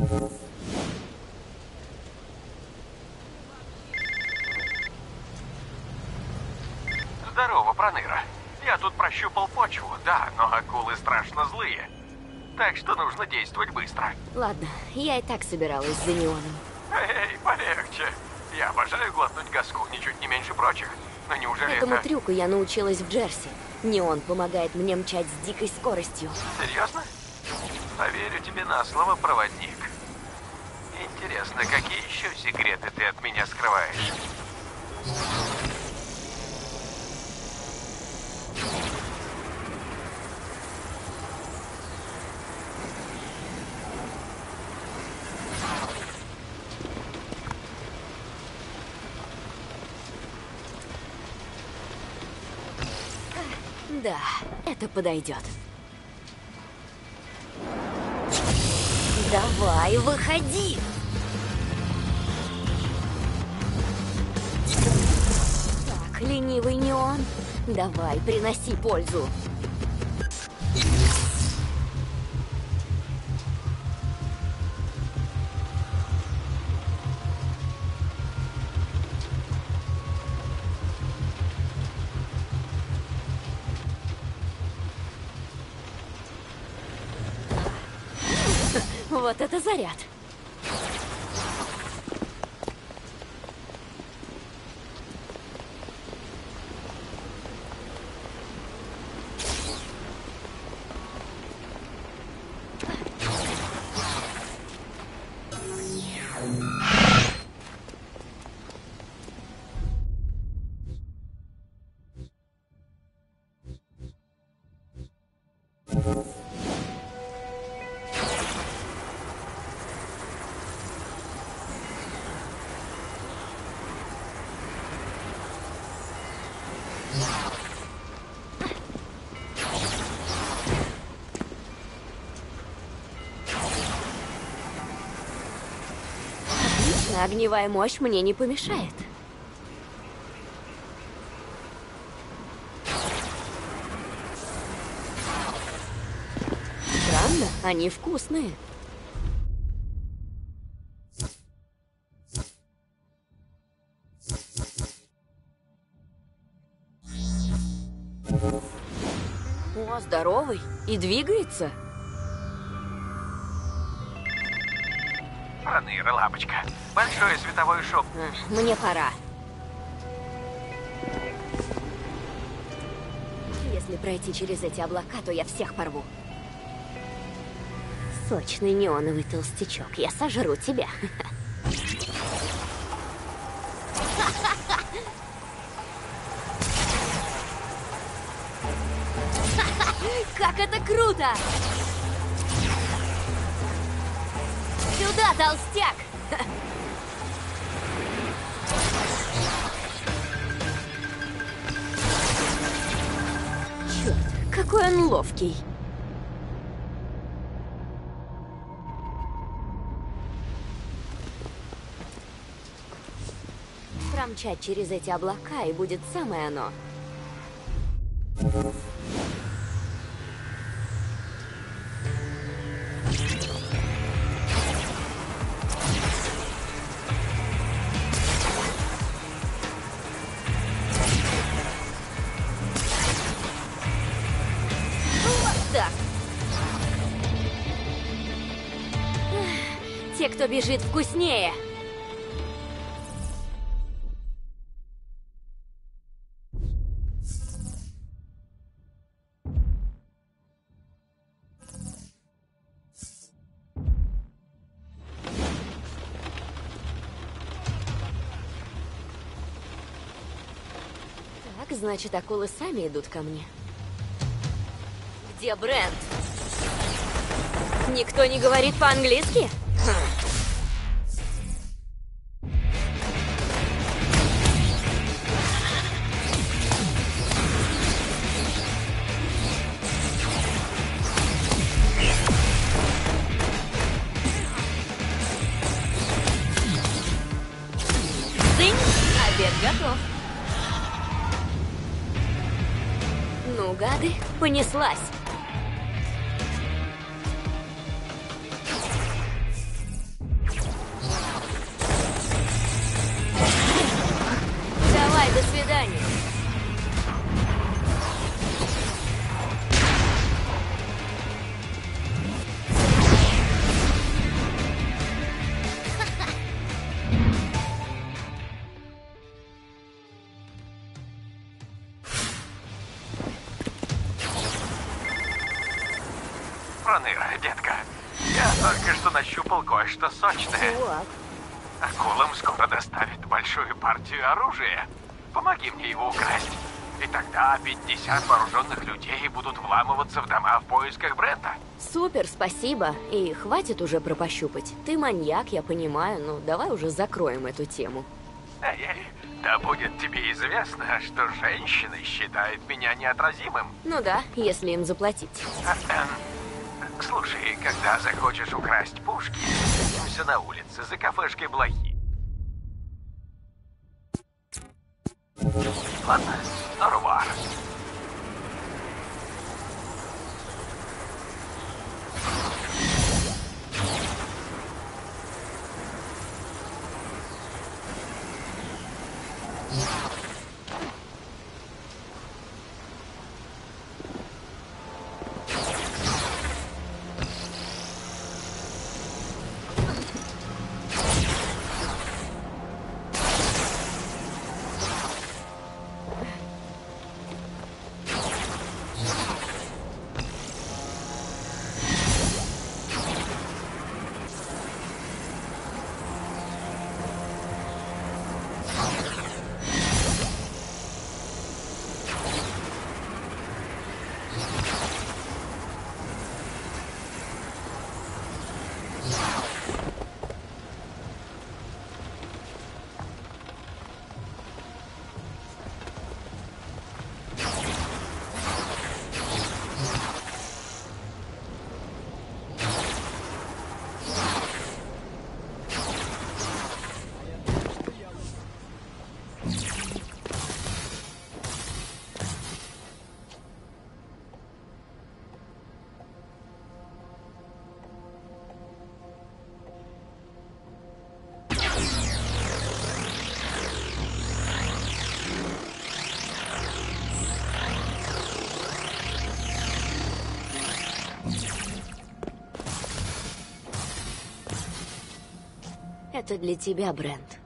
Здорово, Проныра. Я тут прощупал почву, да, но акулы страшно злые. Так что нужно действовать быстро. Ладно, я и так собиралась за неоном. Эй, полегче. Я обожаю глотнуть газку, ничуть не меньше прочих. Но неужели Этому трюку я научилась в Джерси. Неон помогает мне мчать с дикой скоростью. Серьезно? Поверю тебе на слово, проводник. Интересно, какие еще секреты ты от меня скрываешь? Да, это подойдет. Давай, выходи! Так, ленивый неон, давай, приноси пользу. Вот это заряд. Отлично, огневая мощь мне не помешает. Странно, они вкусные. О, здоровый и двигается. Проныра, лапочка. Большой световой шоп. Мне пора. Если пройти через эти облака, то я всех порву. Сочный неоновый толстячок. Я сожру тебя. Как это круто! Сюда, толстяк! Черт, какой он ловкий! Промчать через эти облака, и будет самое оно. Те, кто бежит, вкуснее. Так, значит, акулы сами идут ко мне. Где Брент? Никто не говорит по-английски? Цинь, обед готов. Ну, гады, понеслась. Проныра, детка. Я только что нащупал кое-что сочное. Чувак, Акулам скоро доставят большую партию оружия. Помоги мне его украсть. И тогда 50 вооруженных людей будут вламываться в дома в поисках Брента. супер, спасибо. И хватит уже про пощупать. Ты маньяк, я понимаю, но давай уже закроем эту тему. Эй, да будет тебе известно, что женщины считают меня неотразимым. Ну да, если им заплатить. Слушай, когда захочешь украсть пушки, встретимся на улице за кафешкой Блохи. Ладно, орувар. Это для тебя, Брент.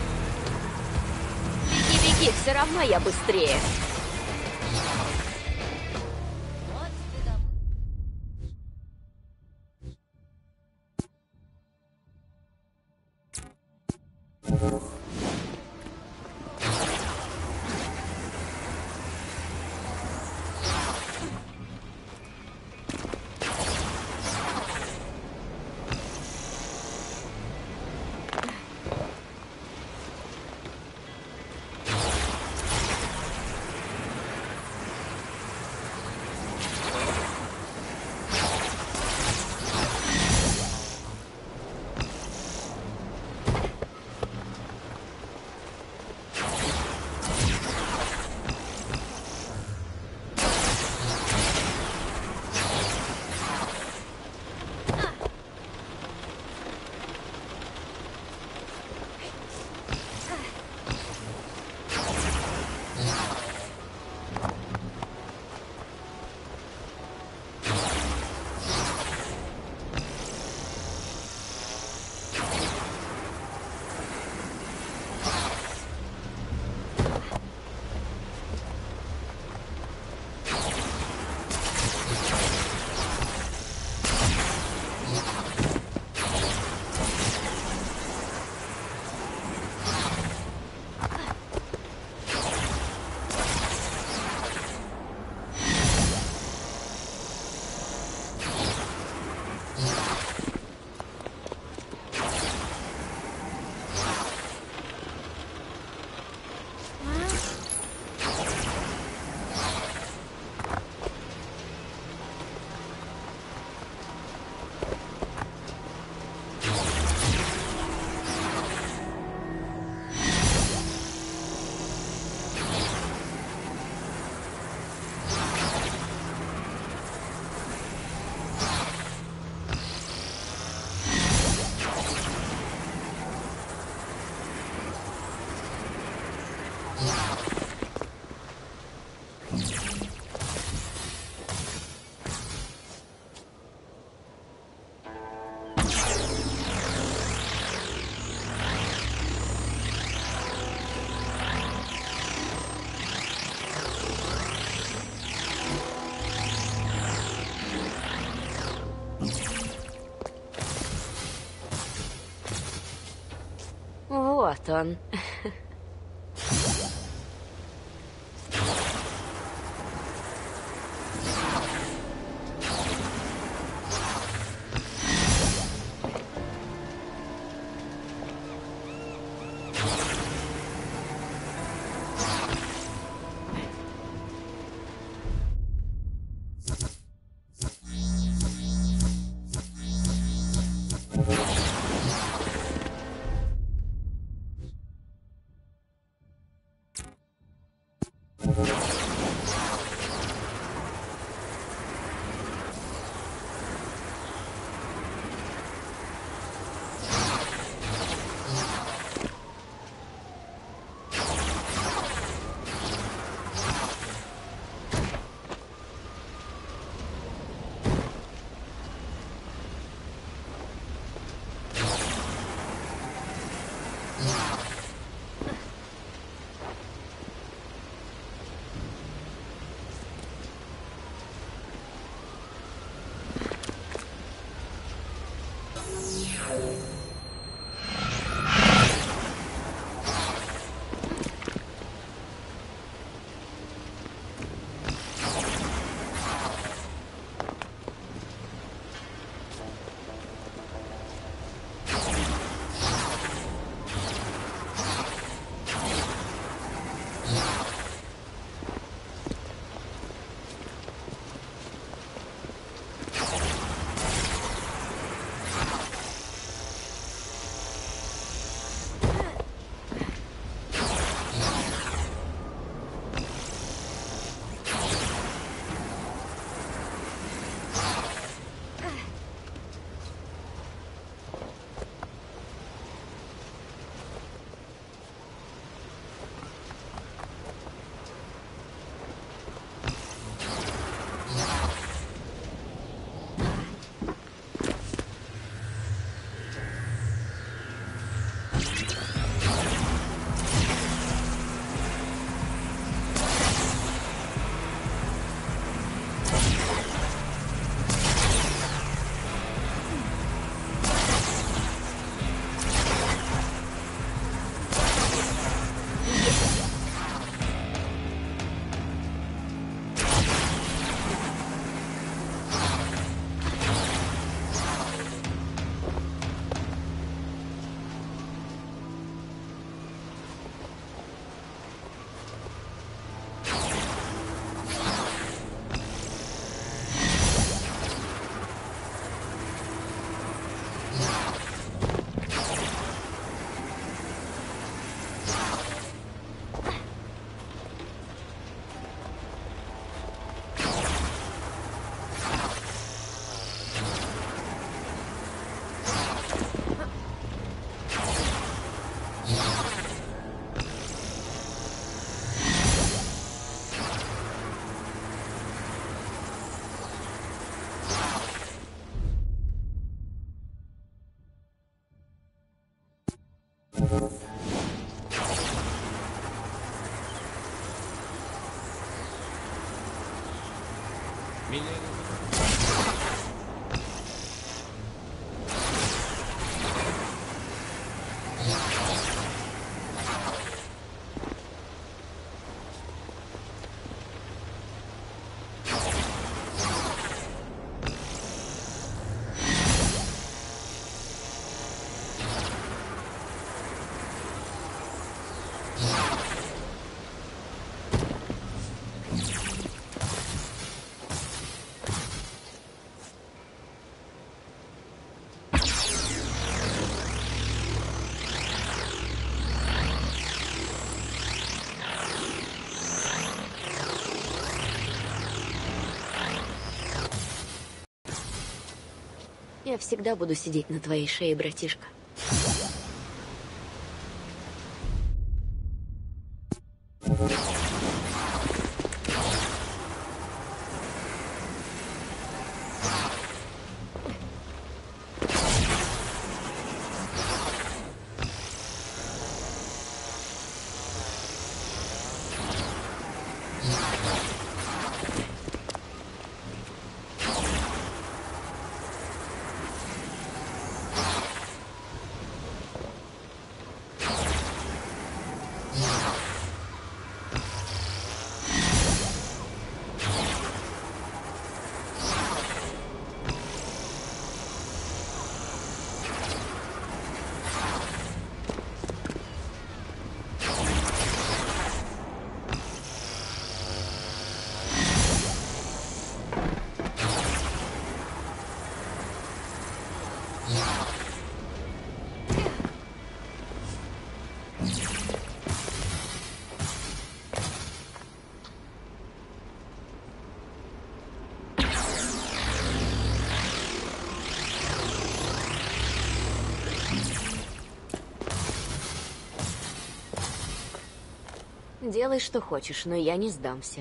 Беги, все равно я быстрее. Бостон. Я всегда буду сидеть на твоей шее, братишка. Делай, что хочешь, но я не сдамся.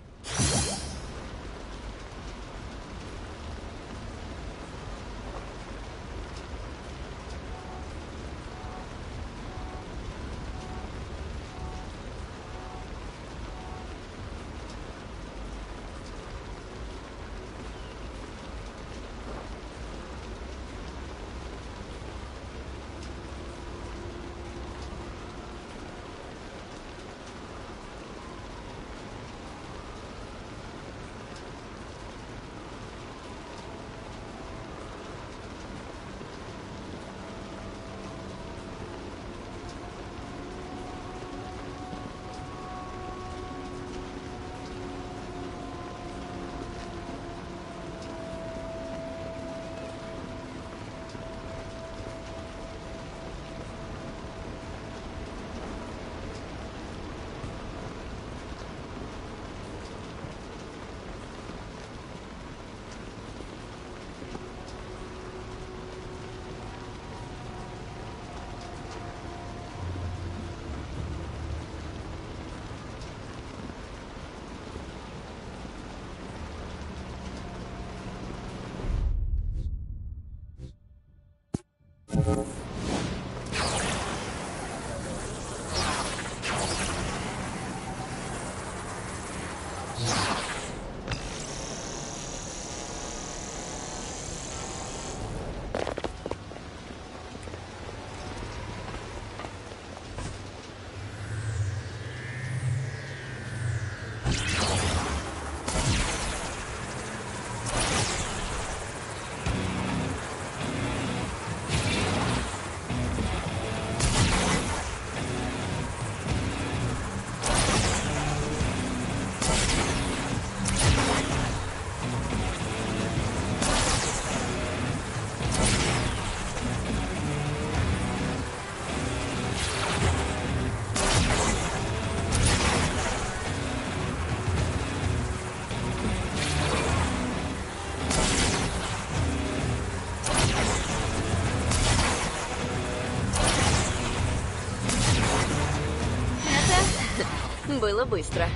Было быстро.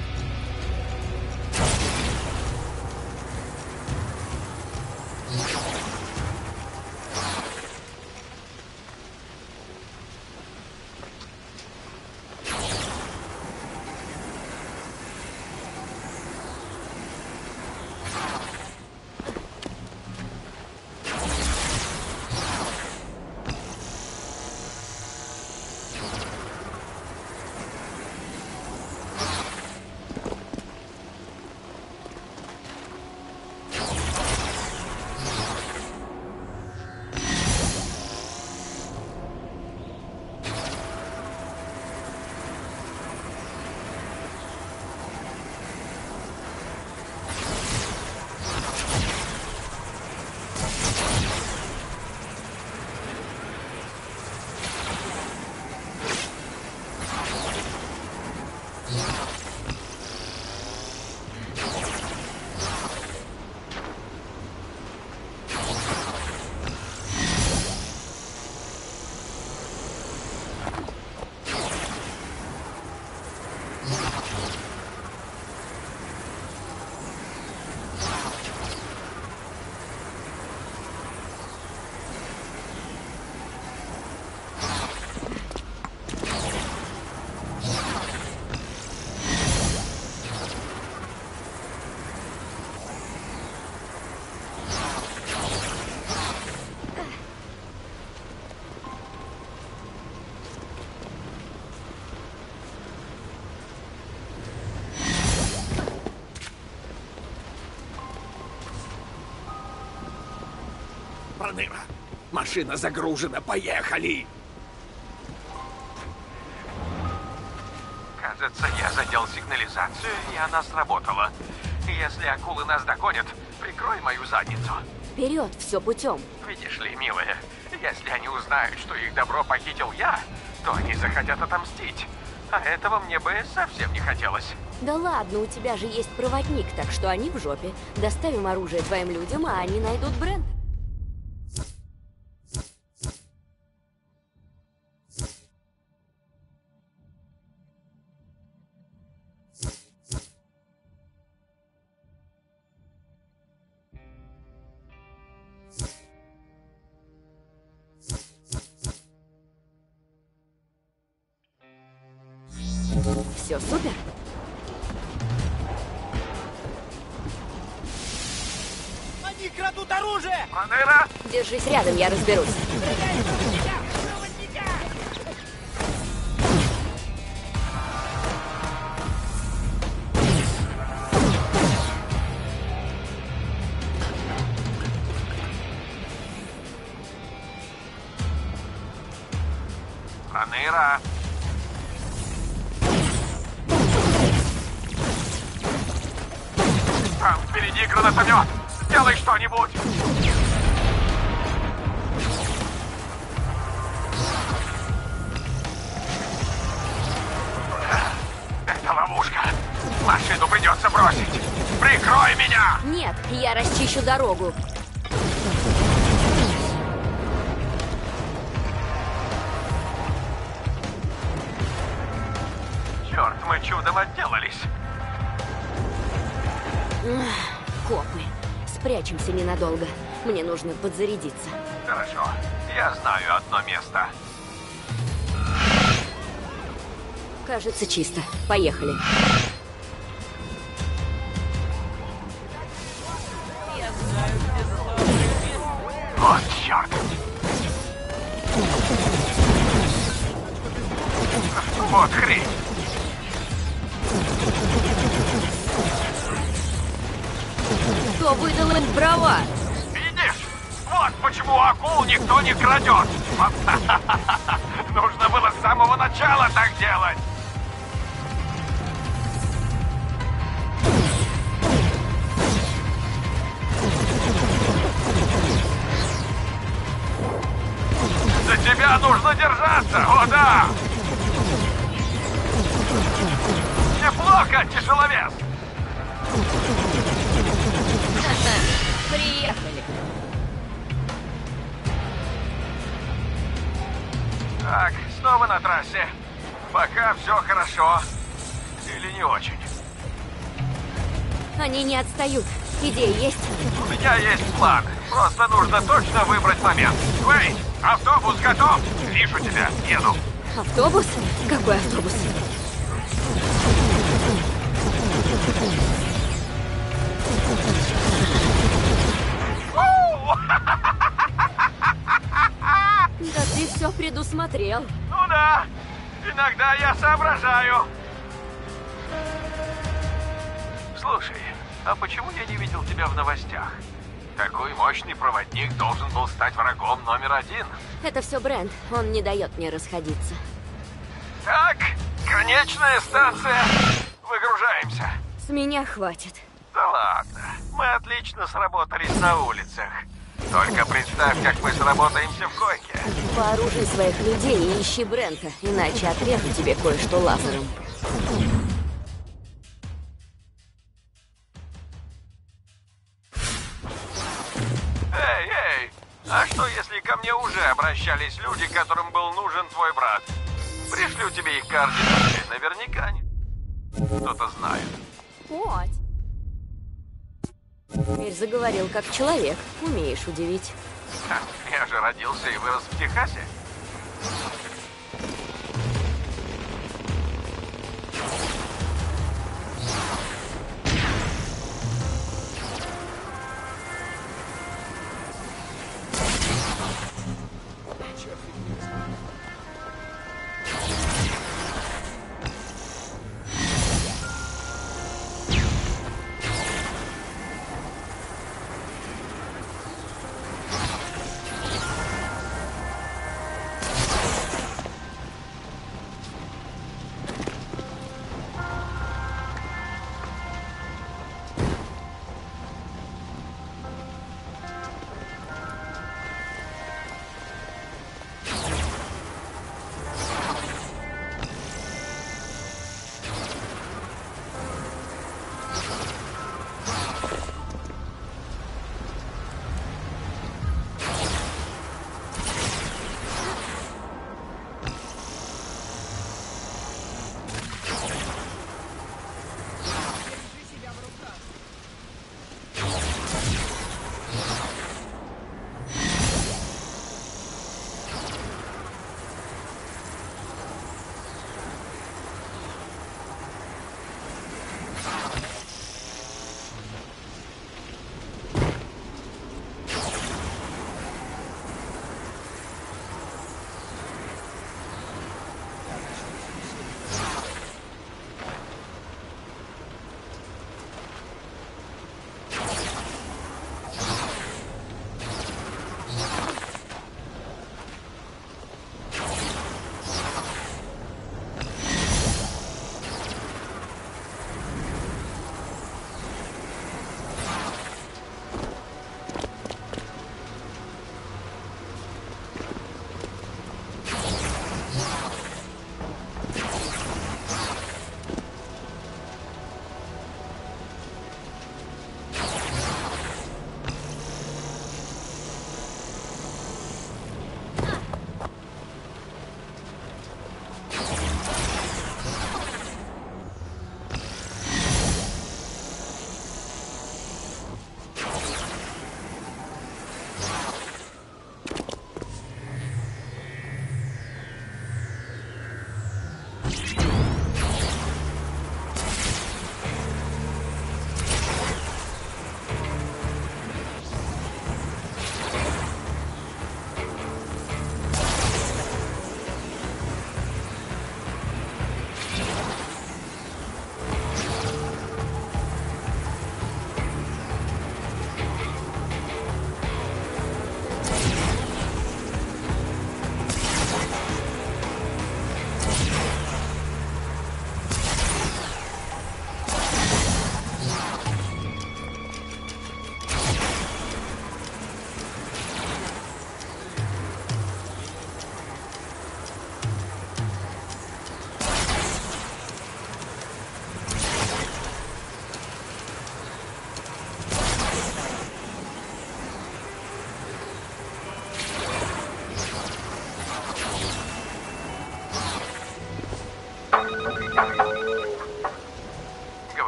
Проныра, машина загружена, поехали! Кажется, я задел сигнализацию, и она сработала. Если акулы нас догонят, прикрой мою задницу. Вперед, все путем. Видишь ли, милая, если они узнают, что их добро похитил я, то они захотят отомстить. А этого мне бы совсем не хотелось. Да ладно, у тебя же есть проводник, так что они в жопе. Доставим оружие твоим людям, а они найдут Брент. все супер. Они крадут оружие! Манера? Держись рядом, я разберусь. Манера? Там впереди гранатомет! Сделай что-нибудь! Это ловушка! Машину придется бросить! Прикрой меня! Нет, я расчищу дорогу. Черт, мы чудом отделались! Копы. Спрячемся ненадолго. Мне нужно подзарядиться. Хорошо, я знаю одно место. Кажется, чисто. Поехали. Вот черт! Вот хрень! Кто выдал им права? Видишь? Вот почему акул никто не крадет! Нужно было с самого начала так делать! За тебя нужно держаться! О, да! Неплохо, тяжеловес! Приехали. Так, снова на трассе. Пока все хорошо. Или не очень. Они не отстают. Идея есть? У меня есть план. Просто нужно точно выбрать момент. Уэйн, автобус готов. Вижу тебя. Еду. Автобус? Какой автобус? Да ты все предусмотрел. Ну да. Иногда я соображаю. Слушай, а почему я не видел тебя в новостях? Такой мощный проводник должен был стать врагом номер один. Это все Брент. Он не дает мне расходиться. Так, конечная станция. Выгружаемся. С меня хватит. Да ладно, мы отлично сработались на улицах. Только представь, как мы сработаемся в койке. Вооружи своих людей и ищи Брента, иначе отрежу тебе кое-что лазером. Эй, а что если ко мне уже обращались люди, которым был нужен твой брат? Пришлю тебе их координаты, наверняка они кто-то знает. Вот. Теперь заговорил как человек. Умеешь удивить. Ха, я же родился и вырос в Техасе.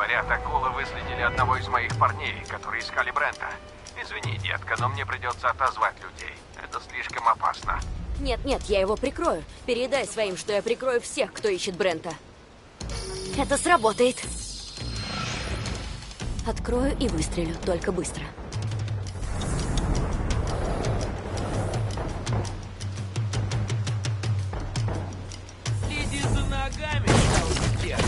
Говорят, акулы выследили одного из моих парней, которые искали Брента. Извини, детка, но мне придется отозвать людей. Это слишком опасно. Нет, я его прикрою. Передай своим, что я прикрою всех, кто ищет Брента. Это сработает. Открою и выстрелю, только быстро. Следи за ногами, Шелдер.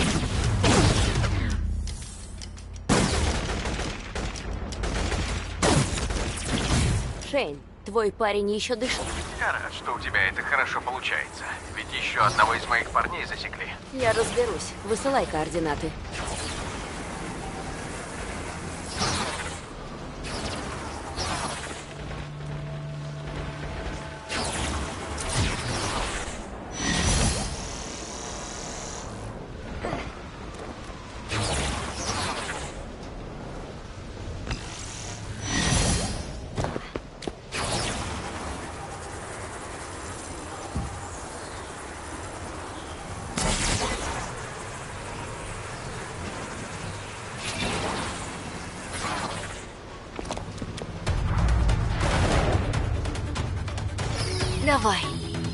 Шейн, твой парень еще дышит. Я рад, что у тебя это хорошо получается. Ведь еще одного из моих парней засекли. Я разберусь. Высылай координаты. Давай.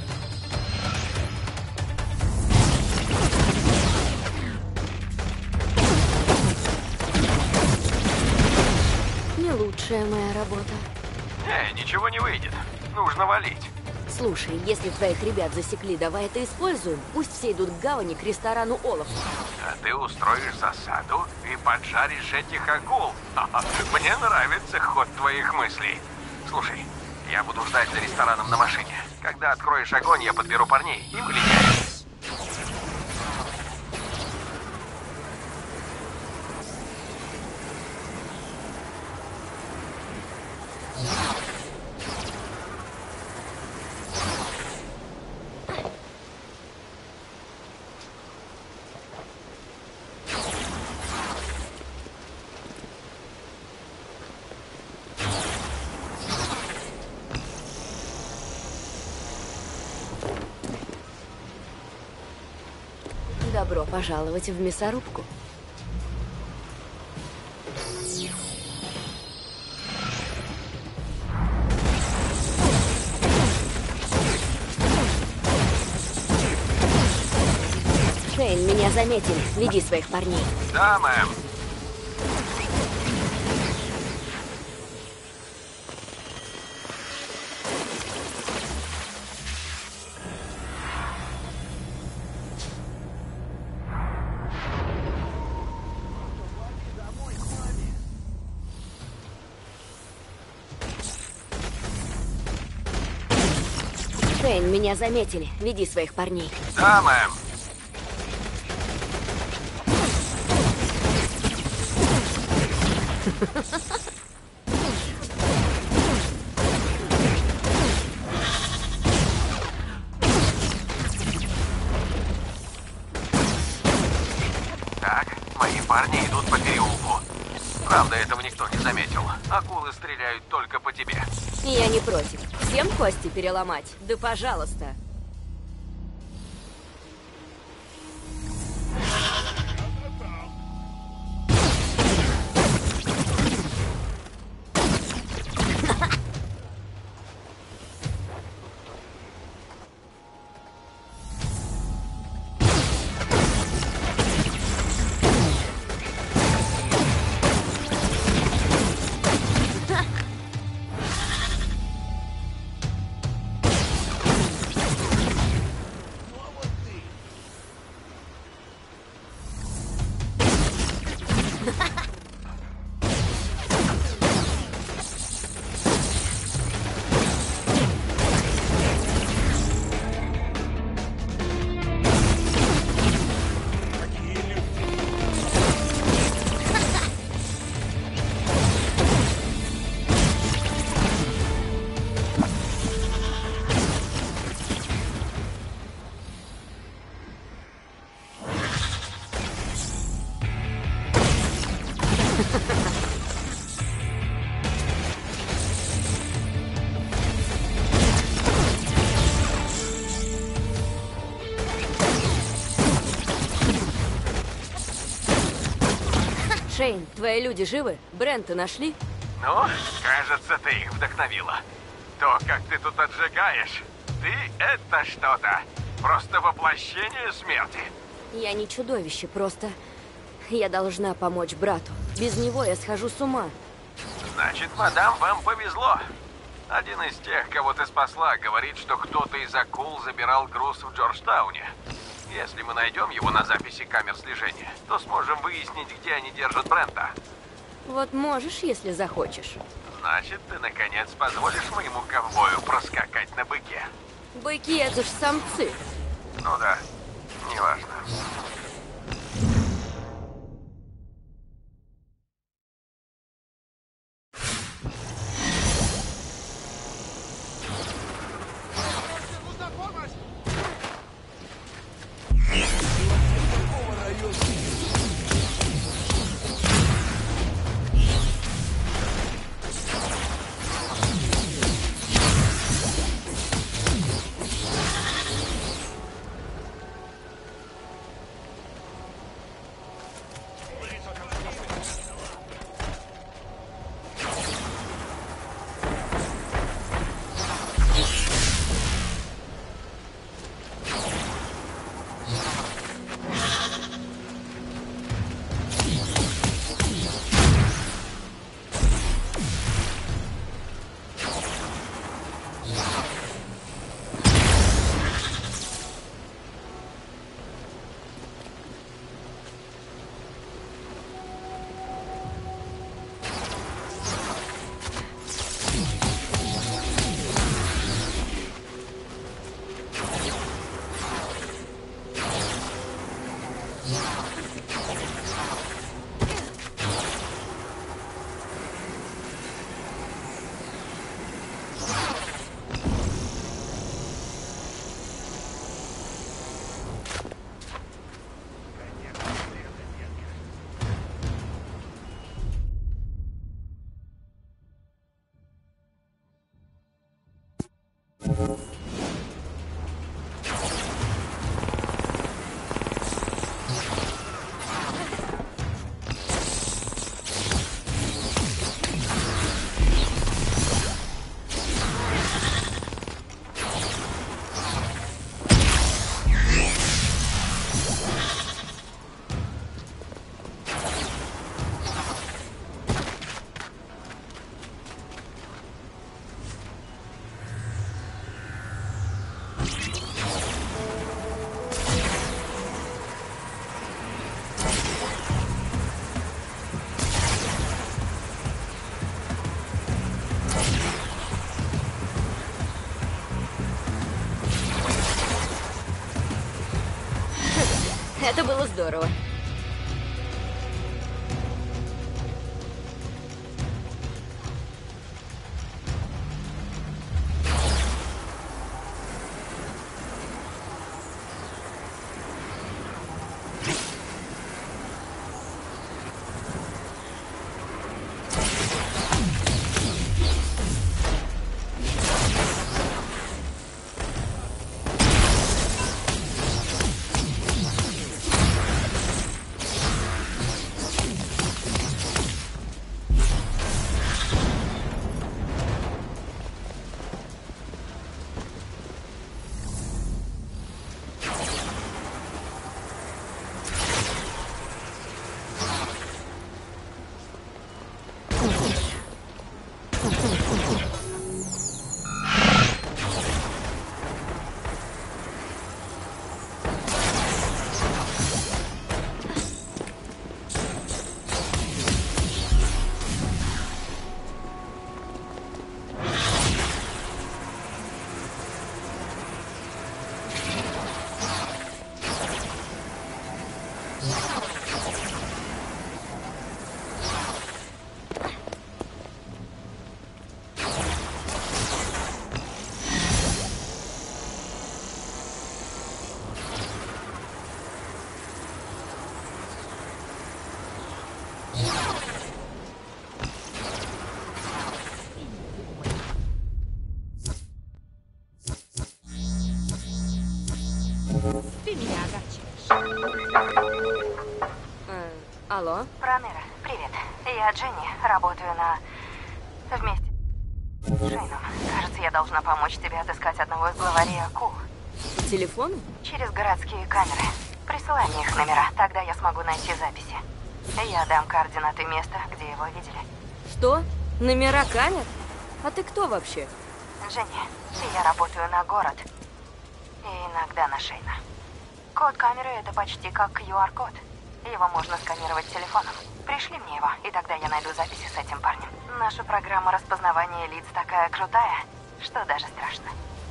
Не лучшая моя работа. Ничего не выйдет. Нужно валить. Слушай, если твоих ребят засекли, давай это используем. Пусть все идут к гавани, к ресторану Олаф. А ты устроишь засаду и поджаришь этих акул. Мне нравится ход твоих мыслей. Слушай, я буду ждать за рестораном на машине. Когда откроешь огонь, я подберу парней и полетим. Добро пожаловать в мясорубку. Шейн, меня заметили. Веди своих парней. Да, мэм. Шейн, меня заметили. Веди своих парней. Да, мэм. Так, мои парни идут по переулку. Правда, этого никто не заметил. Акулы стреляют только по тебе. Я не против. Всем кости переломать? Да пожалуйста. Шейн, твои люди живы? Брента нашли? Ну, кажется, ты их вдохновила. То, как ты тут отжигаешь, ты это что-то. Просто воплощение смерти. Я не чудовище, просто... Я должна помочь брату. Без него я схожу с ума. Значит, мадам, вам повезло. Один из тех, кого ты спасла, говорит, что кто-то из акул забирал груз в Джорджтауне. Если мы найдем его на записи камер слежения, то сможем выяснить, где они держат Брента. Вот можешь, если захочешь. Значит, ты наконец позволишь моему ковбою проскакать на быке. Быки — это ж самцы. Ну да, неважно. Это было здорово. Алло? Пронера, привет. Я Дженни, работаю вместе с Шейном. Кажется, я должна помочь тебе отыскать одного из главарей акул. По телефону? Через городские камеры. Присылай мне их номера, тогда я смогу найти записи. Я дам координаты места, где его видели. Что? Номера камер? А ты кто вообще? Дженни, я работаю на город. И иногда на Шейна. Код камеры — это почти как QR-код. Его можно сканировать телефоном. Пришли мне его, и тогда я найду записи с этим парнем. Наша программа распознавания лиц такая крутая, что даже страшно.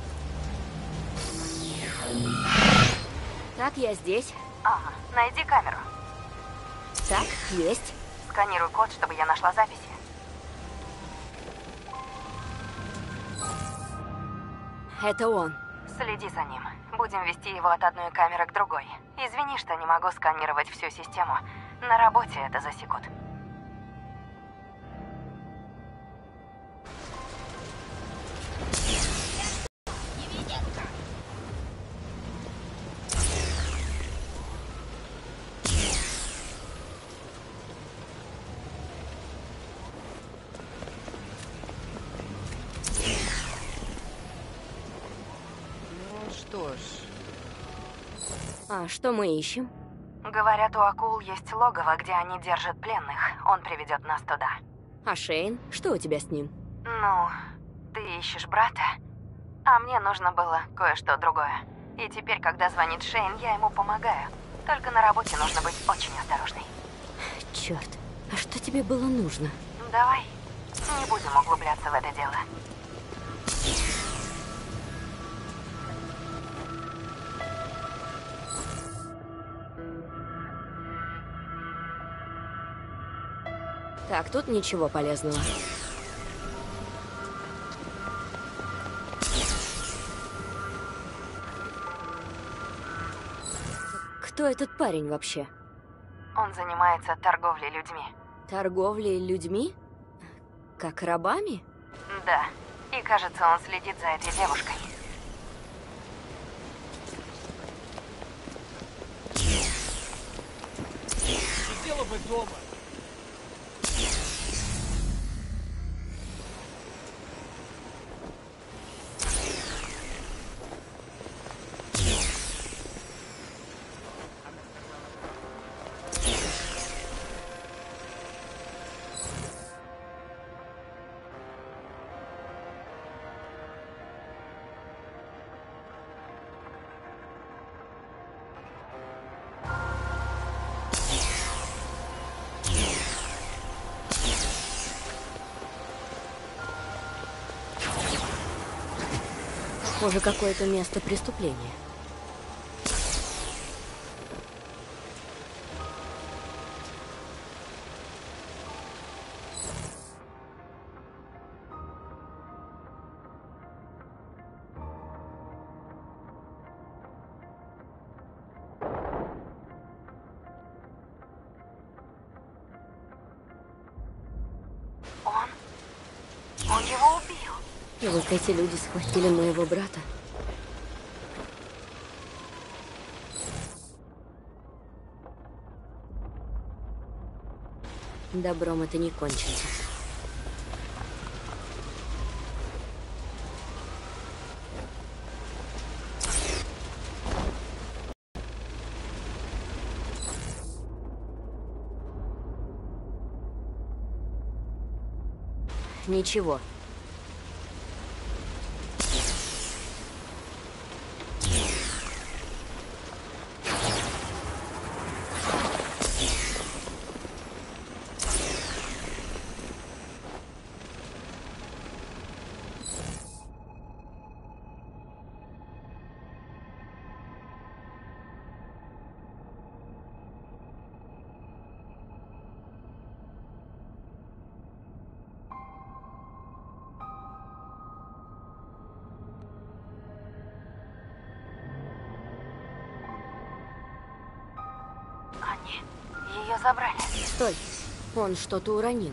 Так, я здесь. Ага, найди камеру. Так, есть. Сканируй код, чтобы я нашла записи. Это он. Следи за ним. Будем вести его от одной камеры к другой. Извини, что не могу сканировать всю систему. На работе это засекут. Ну что ж, А что мы ищем? Говорят, у акул есть логово, где они держат пленных. Он приведет нас туда. А Шейн? Что у тебя с ним? Ну, ты ищешь брата, а мне нужно было кое-что другое. И теперь, когда звонит Шейн, я ему помогаю. Только на работе нужно быть очень осторожной. Черт, а что тебе было нужно? Давай, не будем углубляться в это дело. Так, тут ничего полезного. Кто этот парень вообще? Он занимается торговлей людьми. Торговлей людьми? Как рабами? Да, и кажется, он следит за этой девушкой. сидела бы дома. Похоже, какое-то место преступления. Он его убил. И вот эти люди схватили моего брата. Добром это не кончится. Ничего. Они ее забрали. Стой, он что-то уронил.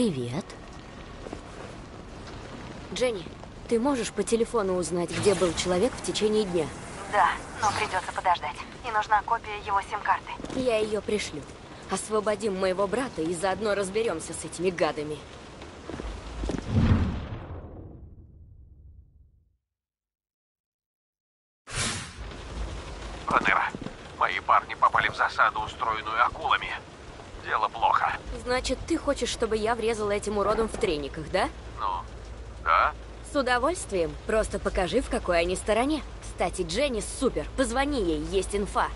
Привет. Дженни, ты можешь по телефону узнать, где был человек в течение дня? Да, но придется подождать. И нужна копия его сим-карты. Я ее пришлю. Освободим моего брата и заодно разберемся с этими гадами. Проныра, мои парни попали в засаду, устроенную акулами. Дело плохо. Значит, ты хочешь, чтобы я врезала этим уродом в трениках, да? Ну, да? С удовольствием. Просто покажи, в какой они стороне. Кстати, Дженни супер. Позвони ей, есть инфа.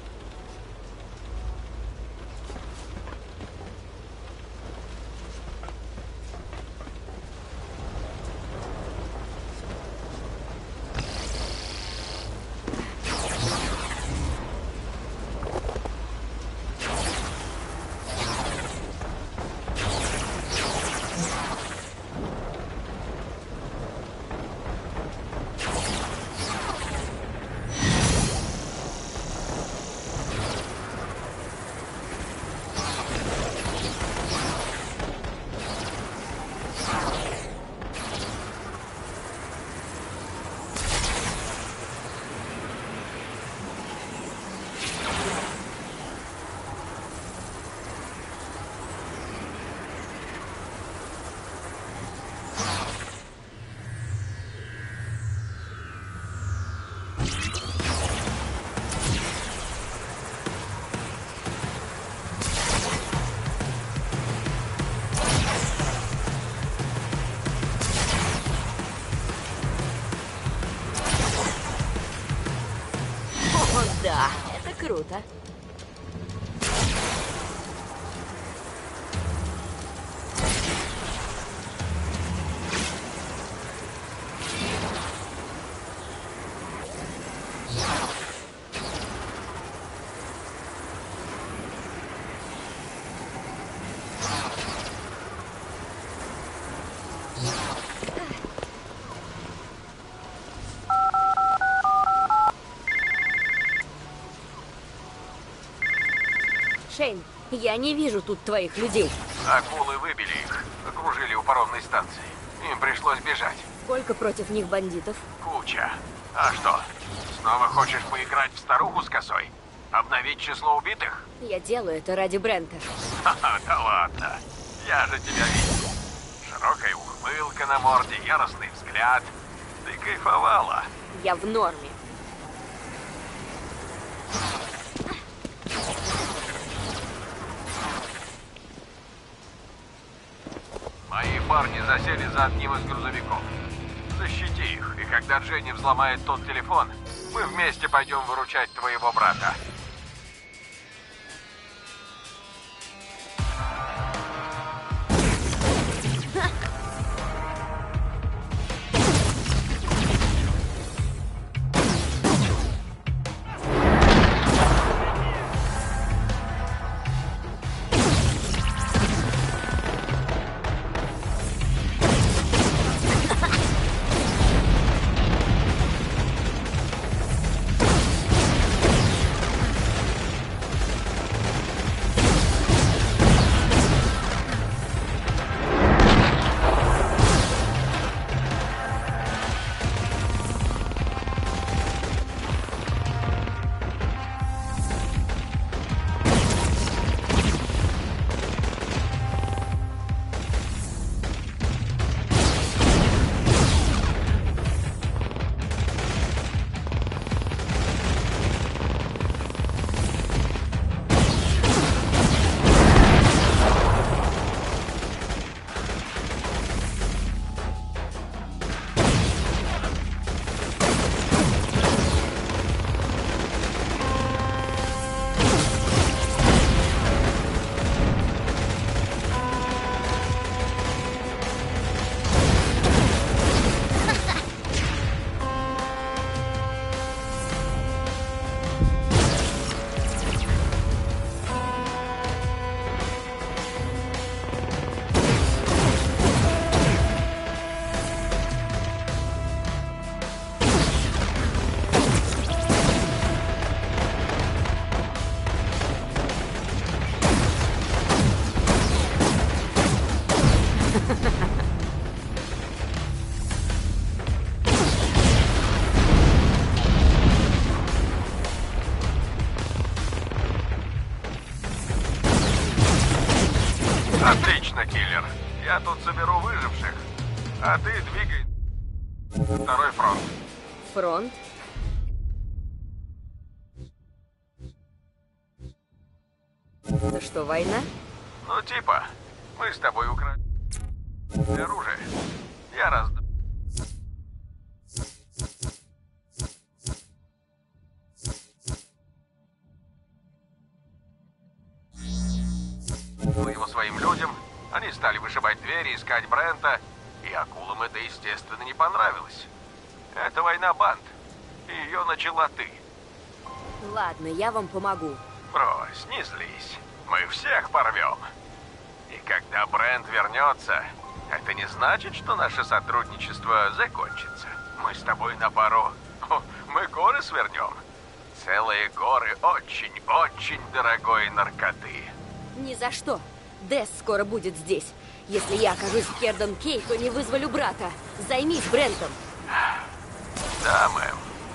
О, да, это круто. Шейн, я не вижу тут твоих людей. Акулы выбили их, окружили у паромной станции. Им пришлось бежать. Сколько против них бандитов? Куча. А что, снова хочешь поиграть в старуху с косой? Обновить число убитых? Я делаю это ради Брента. Ха-ха, да ладно. Я же тебя видел. Широкая ухмылка на морде, яростный взгляд. Ты кайфовала. Я в норме. Мои парни засели за одним из грузовиков. Защити их, и когда Дженни взломает тот телефон, мы вместе пойдем выручать твоего брата. А ты двигай второй фронт. Фронт? Это что, война? Ну, типа, мы с тобой украли оружие. Я раздам. Его своим людям. Они стали вышибать двери, искать Брента, и акулам это, естественно, не понравилось. Это война банд, и ее начала ты. Ладно, я вам помогу. Брось, не злись. Мы всех порвем. И когда Брент вернется, это не значит, что наше сотрудничество закончится. Мы с тобой на пару. Мы горы свернем. Целые горы очень-очень дорогой наркоты. Ни за что. Дэс скоро будет здесь. Если я окажусь в Кердон Кей, то не вызволю брата. Займись Брентом. Да, мэм.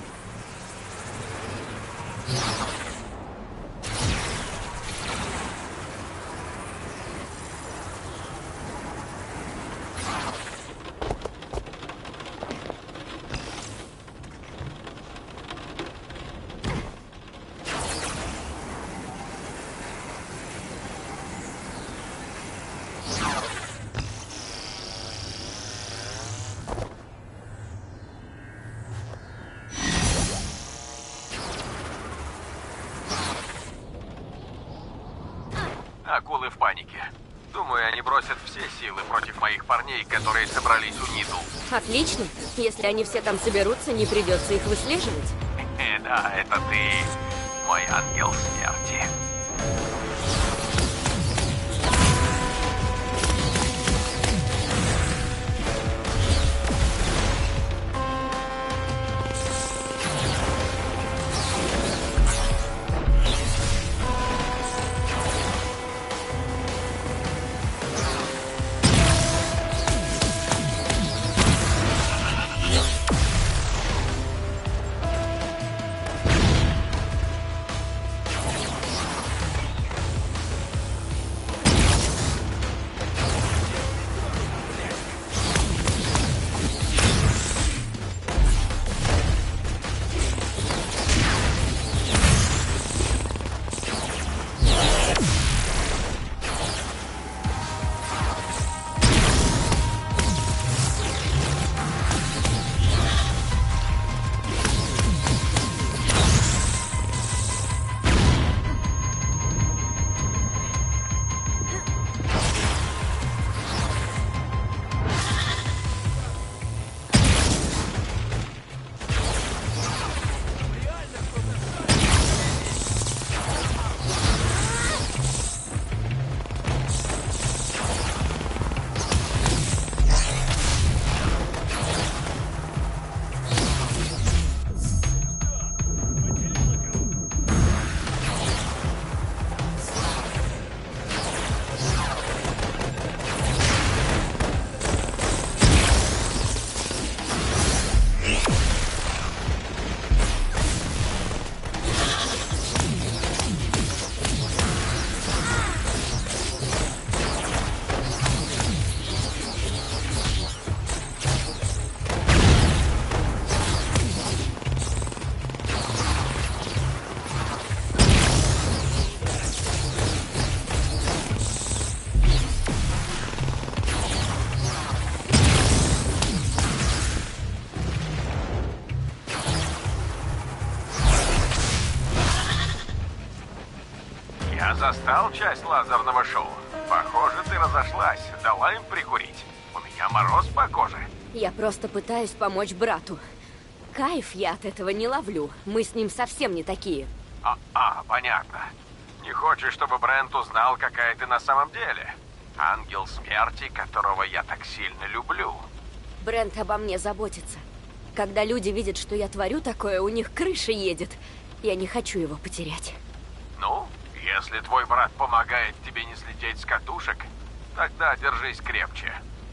Акулы в панике. Думаю, они бросят все силы против моих парней, которые собрались у Нидл. Отлично. Если они все там соберутся, не придется их выслеживать. Да, это ты, мой ангел смерти. Я застал часть лазерного шоу. Похоже, ты разошлась. Дала им прикурить. У меня мороз по коже. Я просто пытаюсь помочь брату. Кайф я от этого не ловлю. Мы с ним совсем не такие. Понятно. Не хочешь, чтобы Брент узнал, какая ты на самом деле? Ангел смерти, которого я так сильно люблю. Брент обо мне заботится. Когда люди видят, что я творю такое, у них крыша едет. Я не хочу его потерять. Ну, если твой брат помогает тебе не слететь с катушек, тогда держись крепче.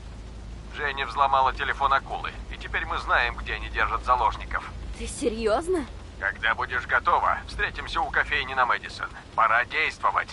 Женя взломала телефон акулы, и теперь мы знаем, где они держат заложников. Ты серьезно? Когда будешь готова, встретимся у кофейни на Мэдисон. Пора действовать.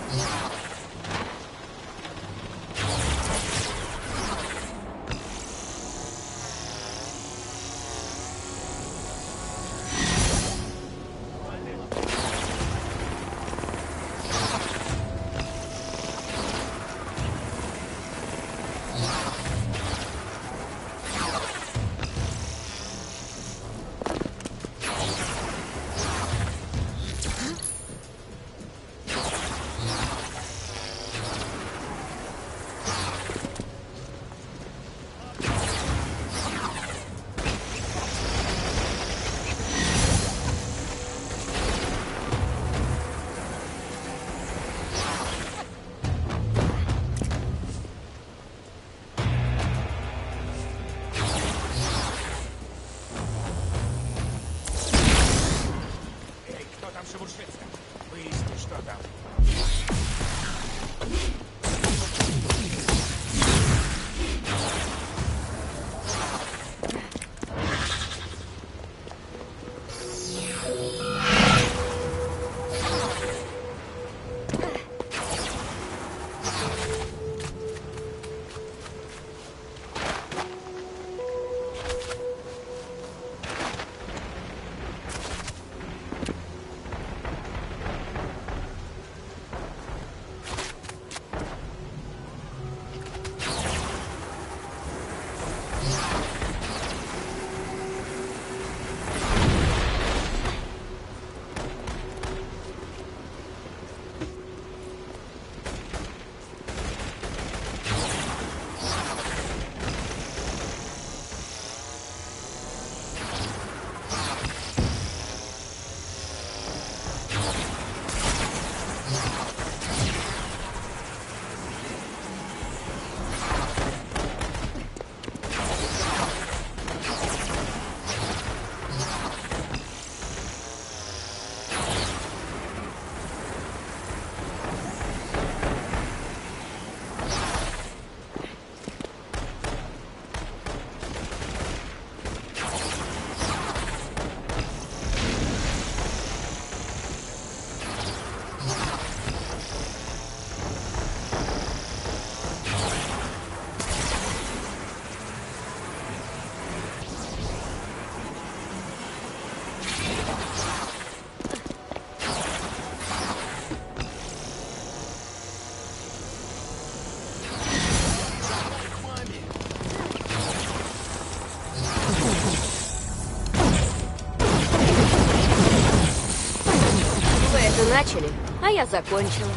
Начали, а я закончила.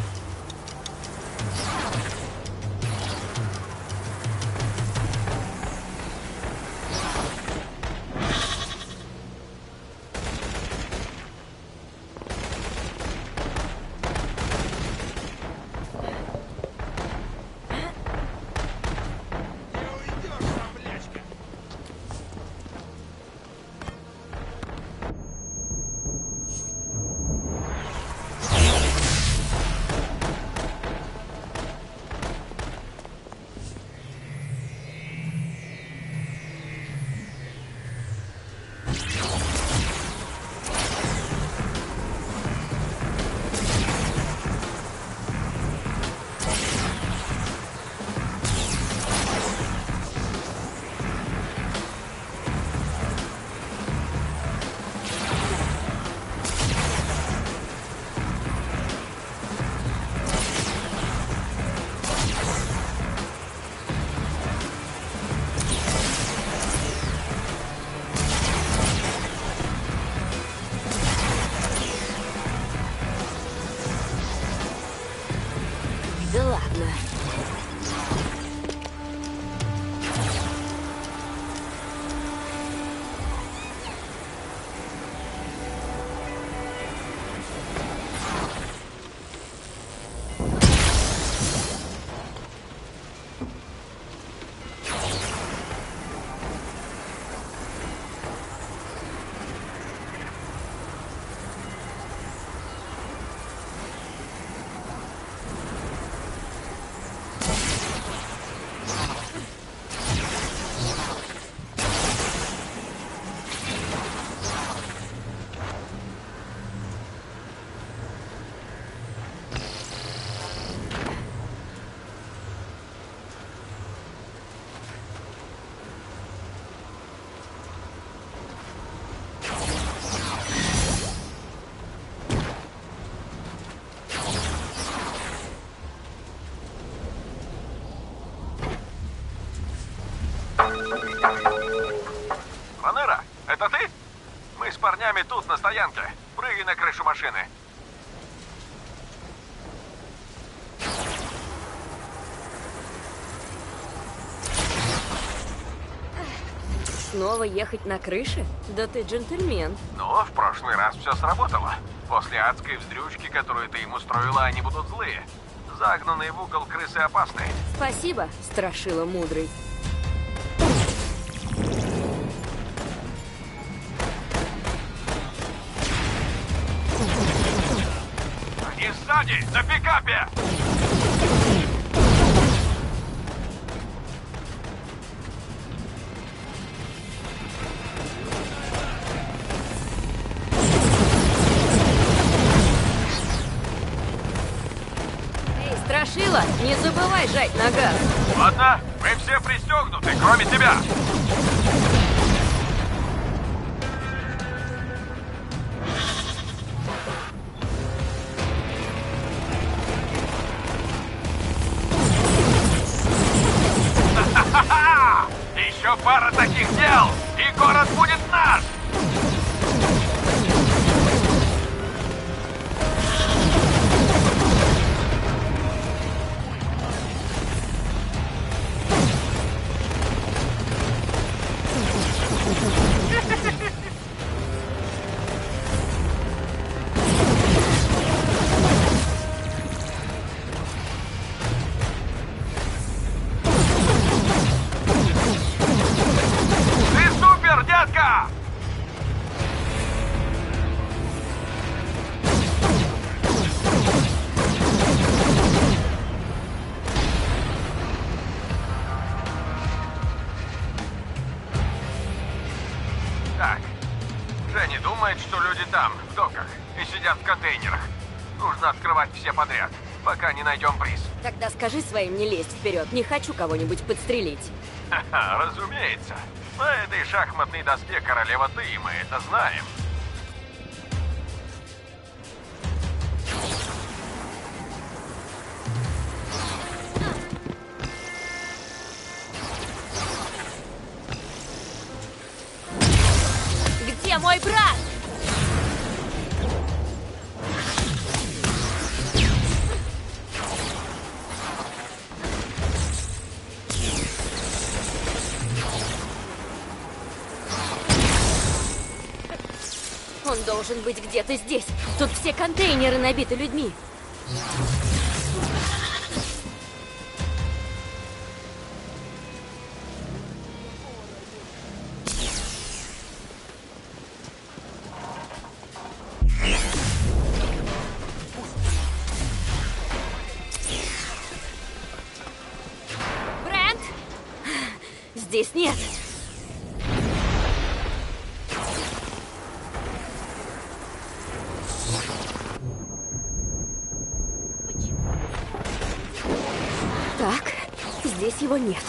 Да ладно. стоянке. Прыгай на крышу машины. Снова ехать на крыше? Да ты джентльмен. Но в прошлый раз все сработало. После адской вздрючки, которую ты им устроила, они будут злые. Загнанные в угол крысы опасны. Спасибо, страшила мудрый. Они сзади, на пикапе! Эй, страшила, не забывай жать на газ. Ладно, мы все пристегнуты, кроме тебя. Ха-ха-ха! Еще пара таких дел, и город будет наш! Ты супер, детка! Так, Женя думает, что люди там, в доках, и сидят в контейнерах. Нужно открывать все подряд, пока не найдем приз. Тогда скажи своим не лезть вперед, не хочу кого-нибудь подстрелить. Ха-ха, разумеется. На этой шахматной доске королева ты, и мы это знаем. Где мой брат? Он должен быть где-то здесь. Тут все контейнеры набиты людьми. Брент! Здесь нет. Так, здесь его нет.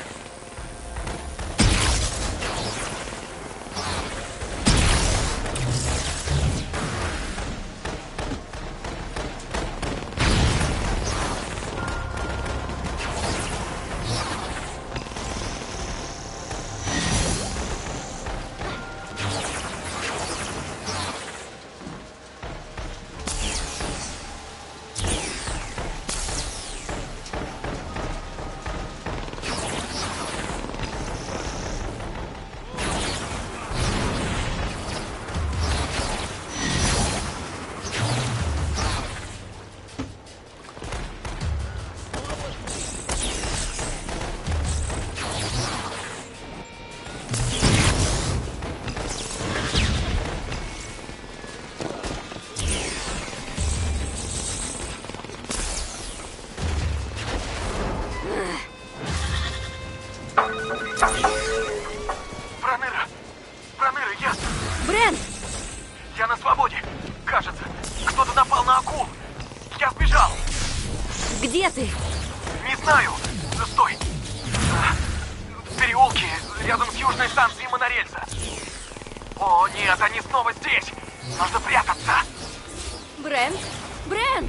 Проныра, я... Брент! Я на свободе. Кажется, кто-то напал на акул. Я сбежал. Где ты? Не знаю. Стой. В переулке, рядом с южной станцией монорельса. О, нет, они снова здесь. Нужно прятаться. Брент? Брент!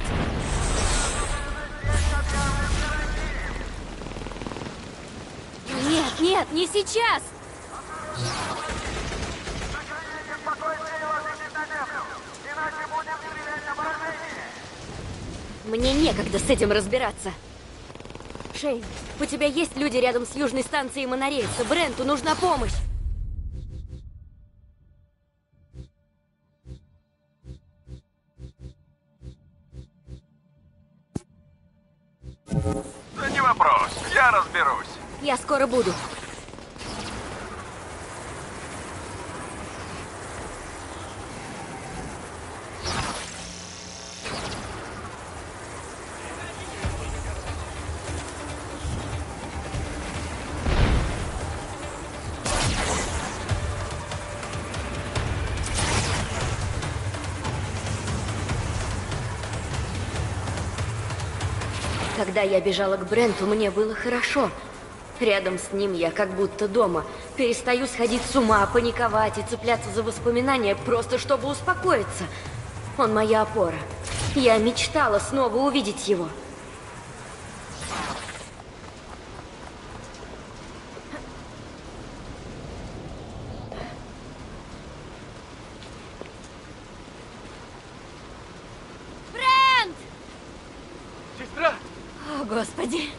Нет, нет, не сейчас! Мне некогда с этим разбираться. Шейн, у тебя есть люди рядом с южной станцией монорельса. Бренту нужна помощь. Да не вопрос, я разберусь. Я скоро буду. Когда я бежала к Бренту, мне было хорошо. Рядом с ним я как будто дома. Перестаю сходить с ума, паниковать и цепляться за воспоминания, просто чтобы успокоиться. Он моя опора. Я мечтала снова увидеть его. Брент! Сестра! О, Господи.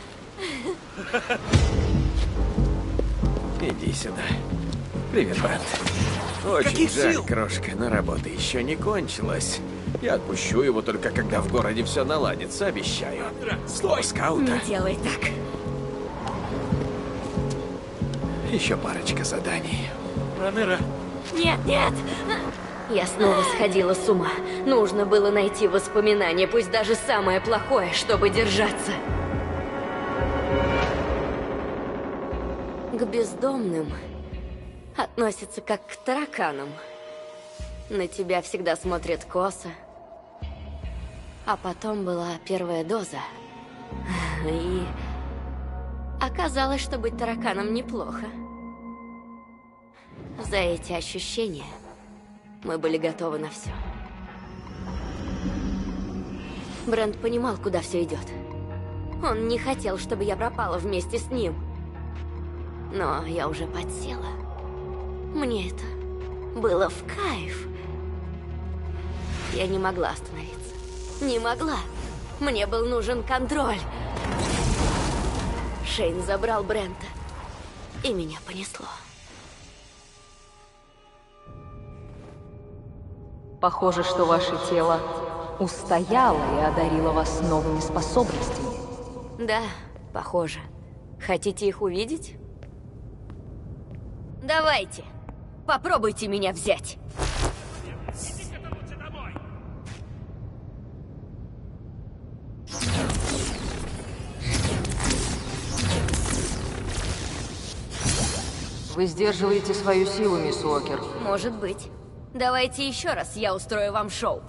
Иди сюда. Привет, брат. Очень Каких жаль, сил? крошка, но работа еще не кончилась. Я отпущу его только когда в городе все наладится, обещаю. Слово скаута. Не делай так. Еще парочка заданий. Ранера, Нет, нет! Я снова сходила с ума. Нужно было найти воспоминания, пусть даже самое плохое, чтобы держаться. К бездомным относятся как к тараканам. На тебя всегда смотрят косо. А потом была первая доза. И оказалось, что быть тараканом неплохо. За эти ощущения мы были готовы на все. Брент понимал, куда все идет. Он не хотел, чтобы я пропала вместе с ним. Но я уже подсела. Мне это было в кайф. Я не могла остановиться. Не могла. Мне был нужен контроль. Шейн забрал Брента, и меня понесло. Похоже, что ваше тело устояло и одарило вас новыми способностями. Да, похоже. Хотите их увидеть? Давайте. Попробуйте меня взять. Вы сдерживаете свою силу, мисс Уокер. Может быть. Давайте еще раз, я устрою вам шоу.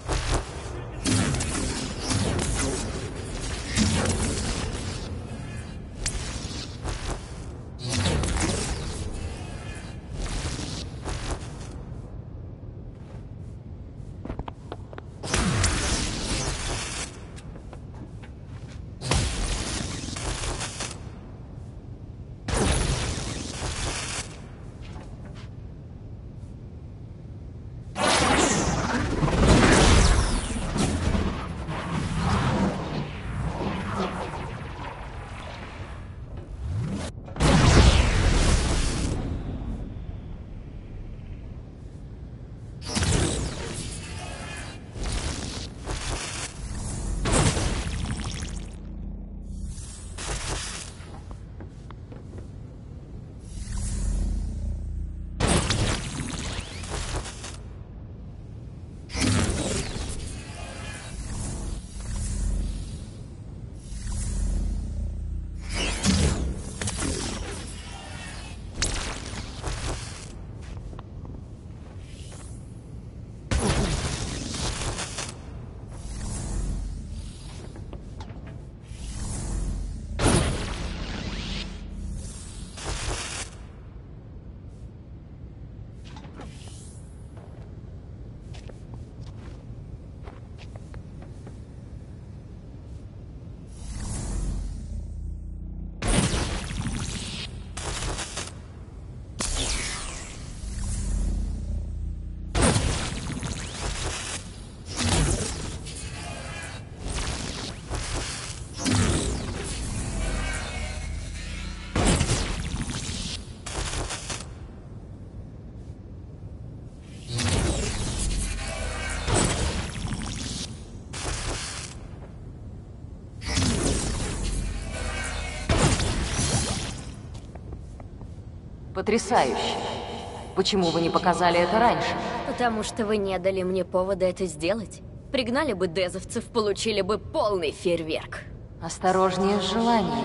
Потрясающе. Почему вы не показали это раньше? Потому что вы не дали мне повода это сделать. Пригнали бы дезовцев, получили бы полный фейерверк. Осторожнее с желанием.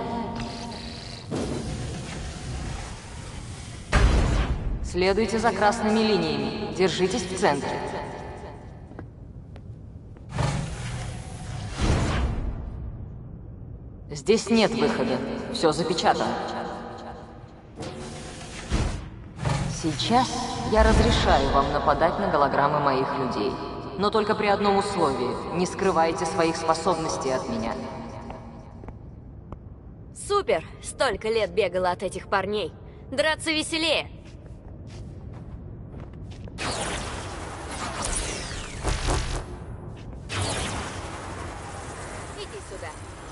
Следуйте за красными линиями. Держитесь в центре. Здесь нет выхода. Все запечатано. Сейчас я разрешаю вам нападать на голограммы моих людей. Но только при одном условии. Не скрывайте своих способностей от меня. Супер! Столько лет бегала от этих парней. Драться веселее. Иди сюда.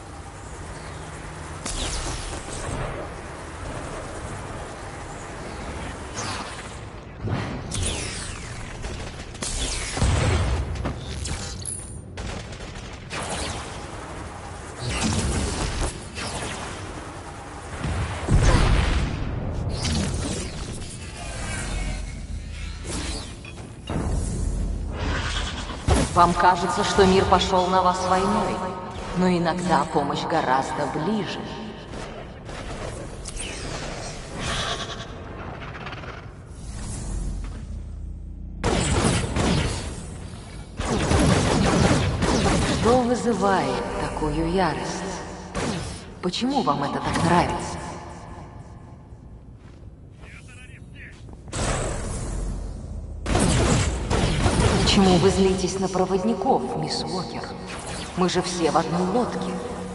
Вам кажется, что мир пошел на вас войной, но иногда помощь гораздо ближе. Что вызывает такую ярость? Почему вам это так нравится? Почему вы злитесь на проводников, мисс Уокер? Мы же все в одной лодке.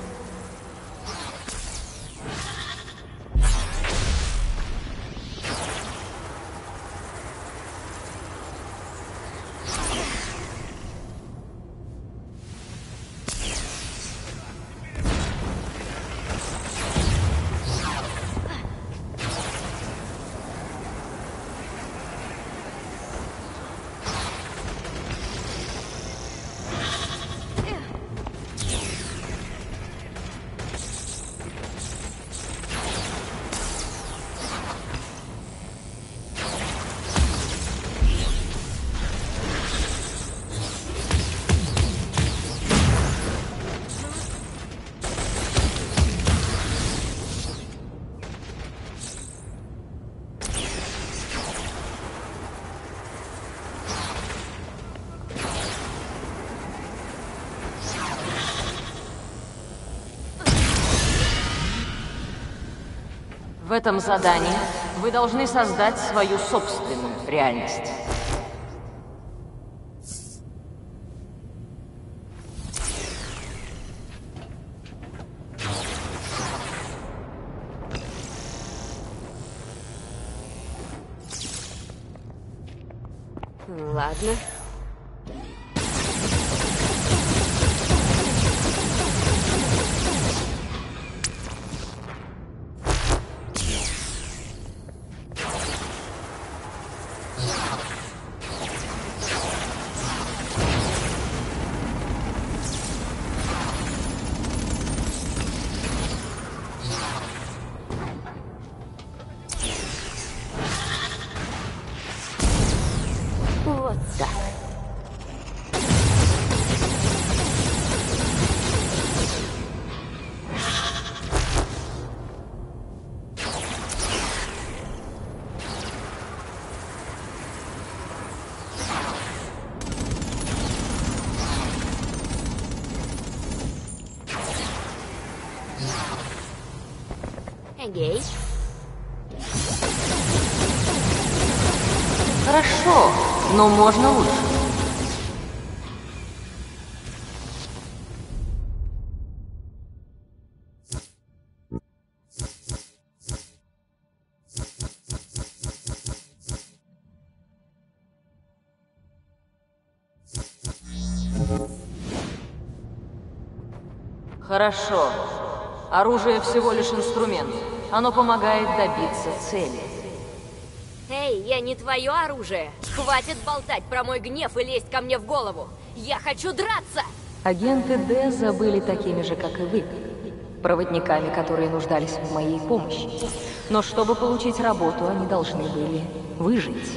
В этом задании вы должны создать свою собственную реальность. Ладно. Вот так. Эгей. Хорошо, но можно лучше. Хорошо. Оружие всего лишь инструмент. Оно помогает добиться цели. Эй, я не твое оружие. Хватит болтать про мой гнев и лезть ко мне в голову. Я хочу драться! Агенты Д были такими же, как и вы. проводниками, которые нуждались в моей помощи. Но чтобы получить работу, они должны были выжить.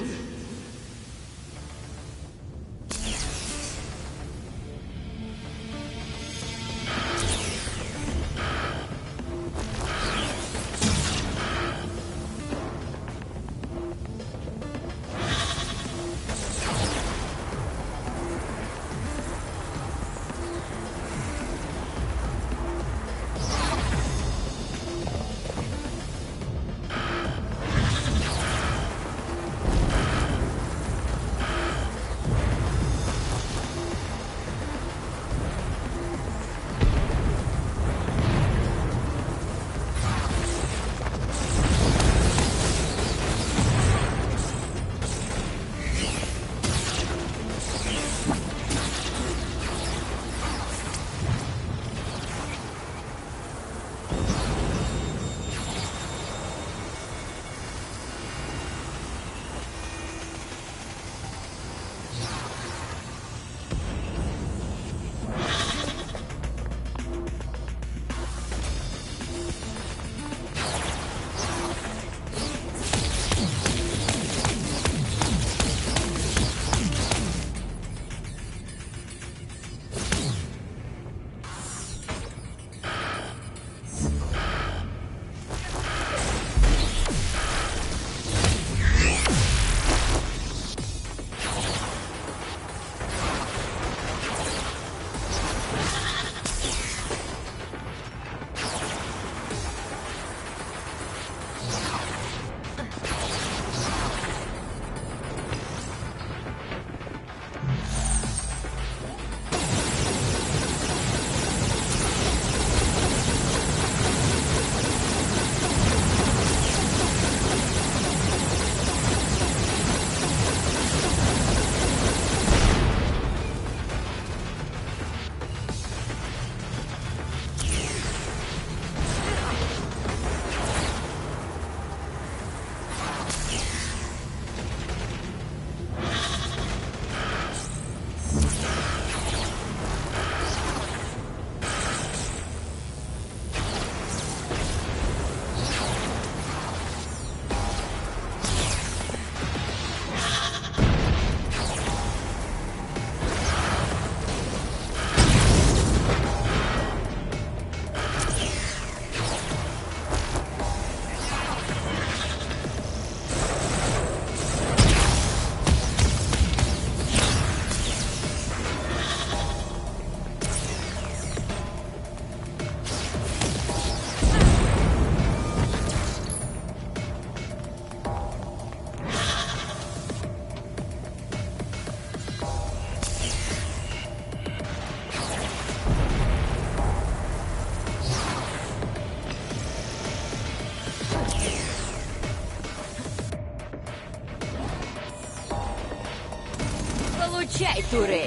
Получай, турель!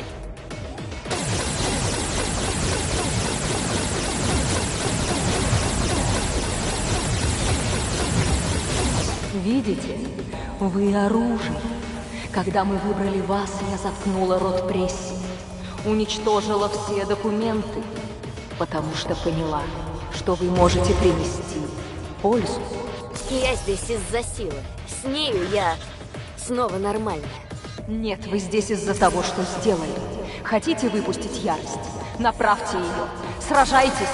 Видите? Вы оружие. Когда мы выбрали вас, я заткнула рот прессе. Уничтожила все документы. Потому что поняла, что вы можете принести пользу. Я здесь из-за силы. С нею я снова нормальная. Нет, вы здесь из-за того, что сделали. Хотите выпустить ярость? Направьте ее. Сражайтесь!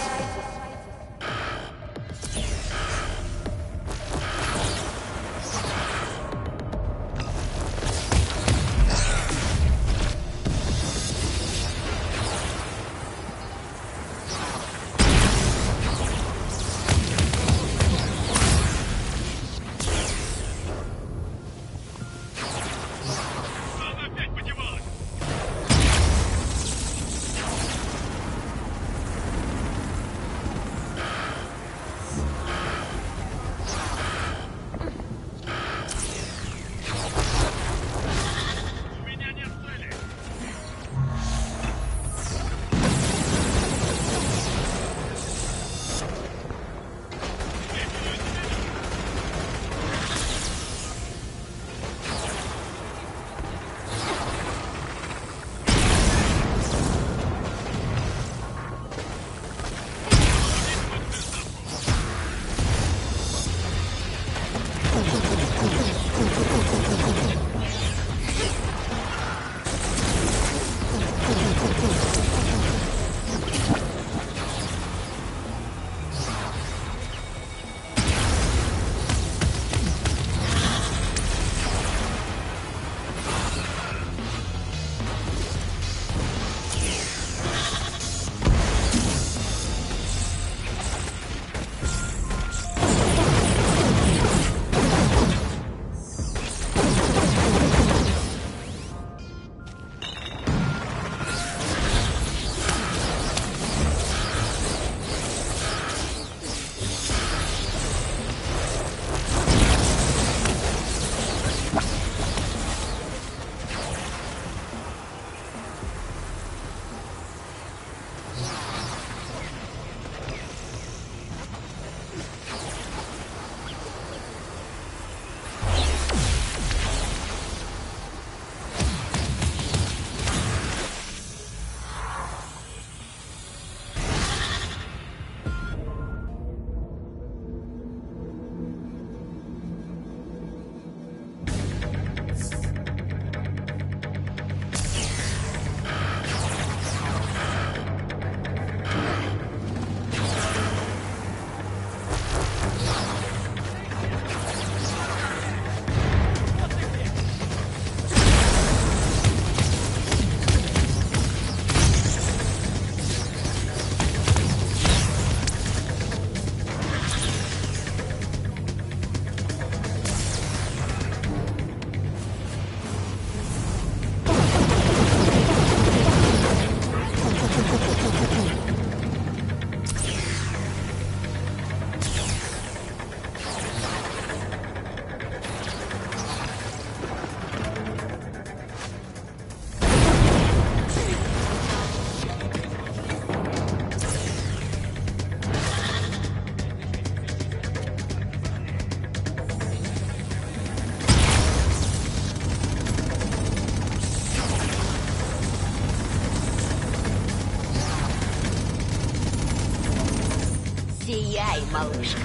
Сияй, малышка.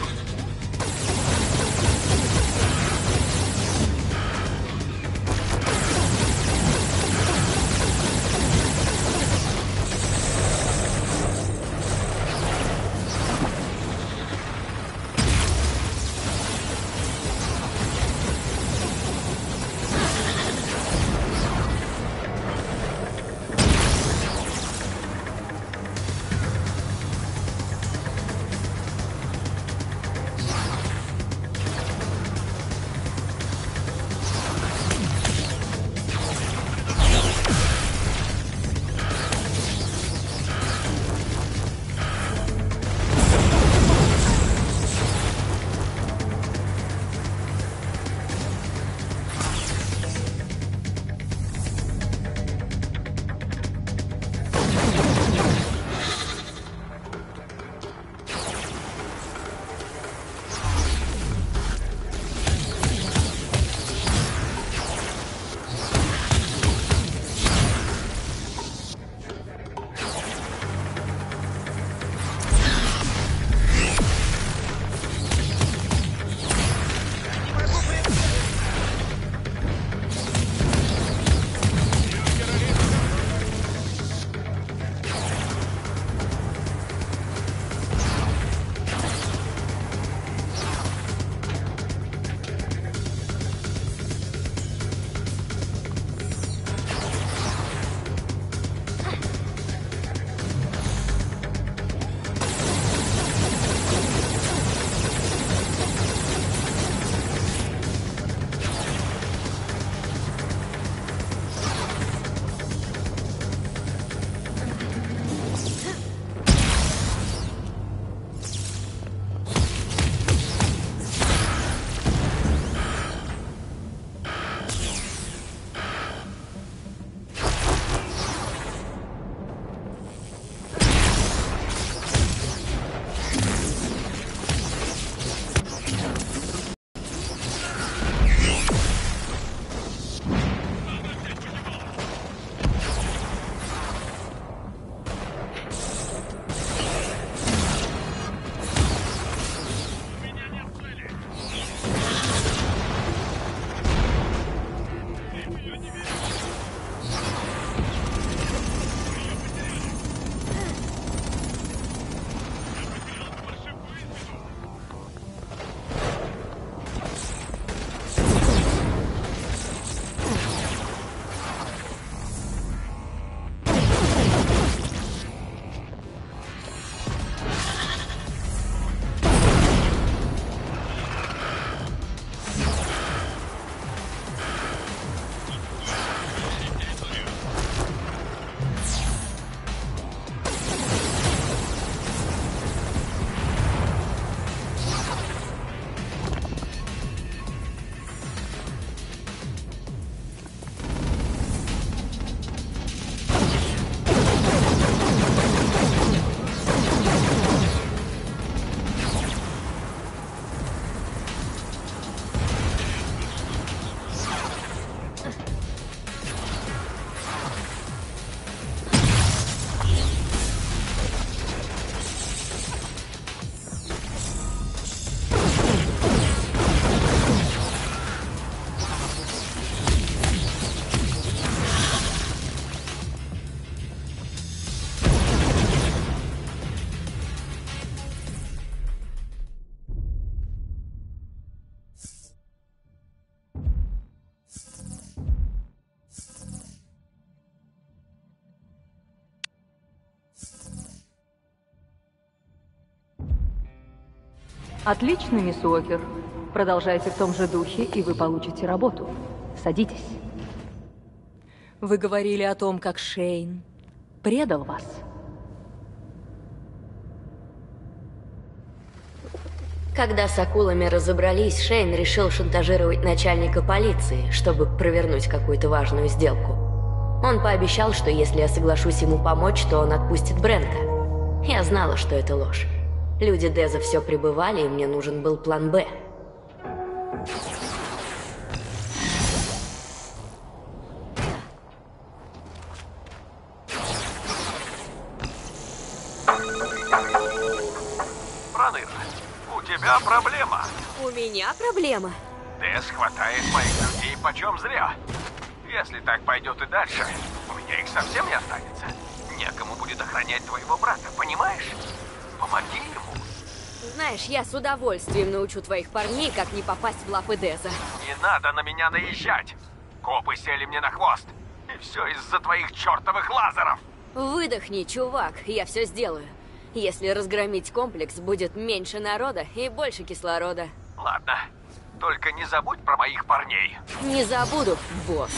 Отлично, мисс Уокер. Продолжайте в том же духе, и вы получите работу. Садитесь. Вы говорили о том, как Шейн предал вас. Когда с акулами разобрались, Шейн решил шантажировать начальника полиции, чтобы провернуть какую-то важную сделку. Он пообещал, что если я соглашусь ему помочь, то он отпустит Брента. Я знала, что это ложь. Люди Деза все прибывали, и мне нужен был план «Б». Проныра, у тебя проблема. У меня проблема. Тесс хватает моих людей почем зря. Если так пойдет и дальше, у меня их совсем не останется. Некому будет охранять твоего брата, понимаешь? Помоги ему. Знаешь, я с удовольствием научу твоих парней, как не попасть в лапы Деза. Не надо на меня наезжать. Копы сели мне на хвост. И все из-за твоих чертовых лазеров. Выдохни, чувак, я все сделаю. Если разгромить комплекс, будет меньше народа и больше кислорода. Ладно, только не забудь про моих парней. Не забуду, босс.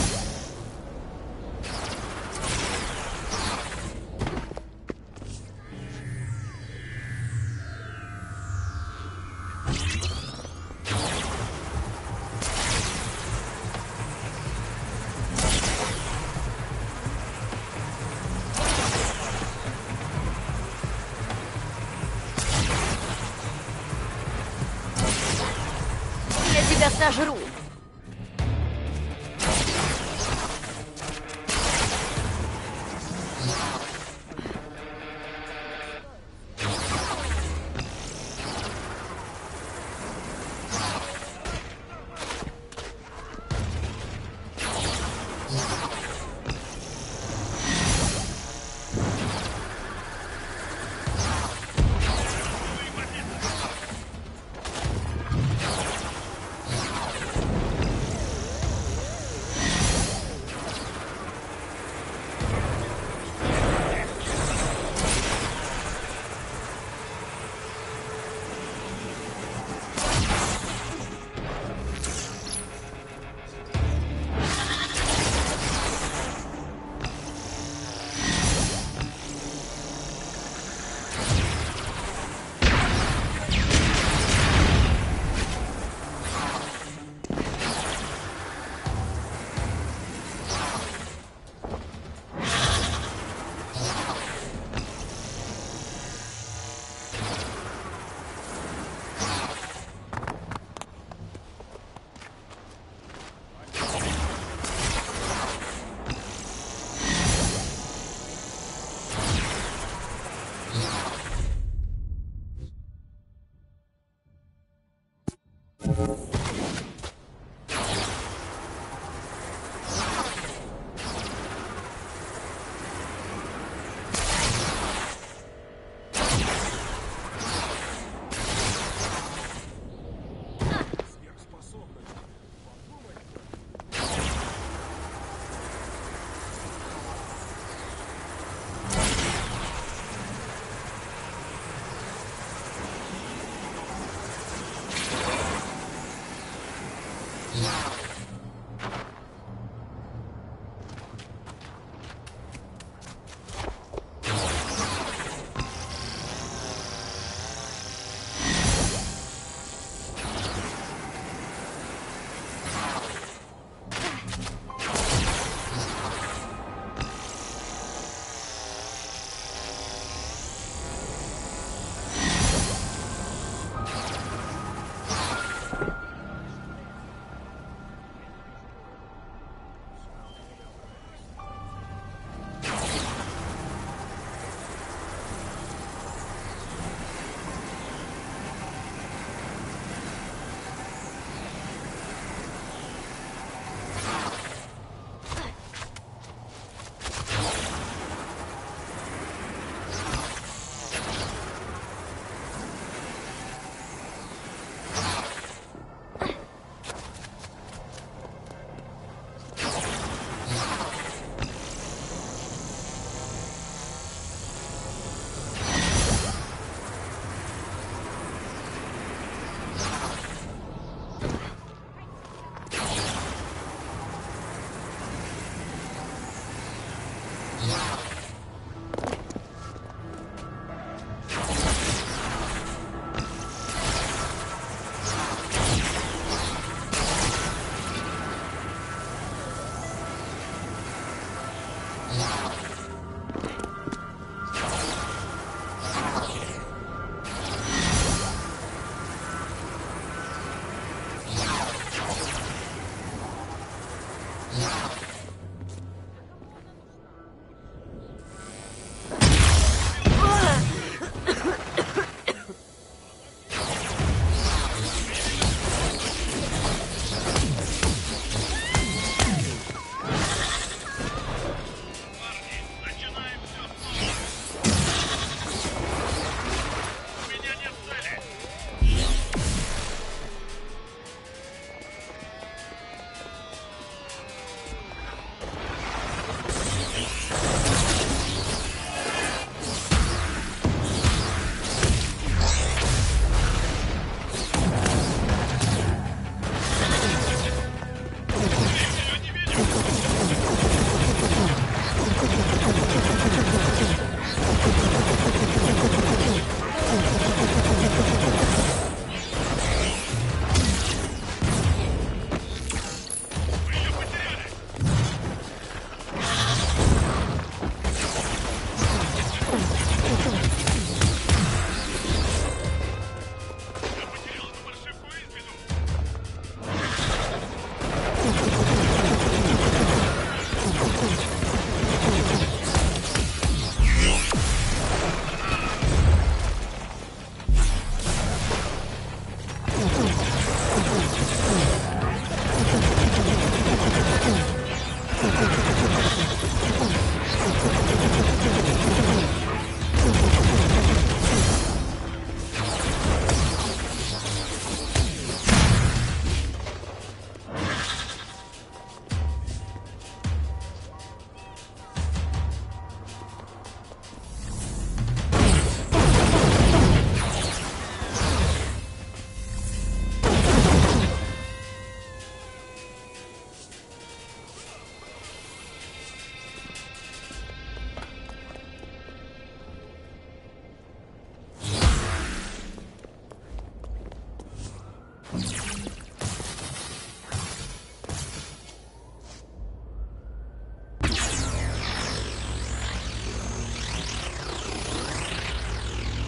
Я тебя сожру.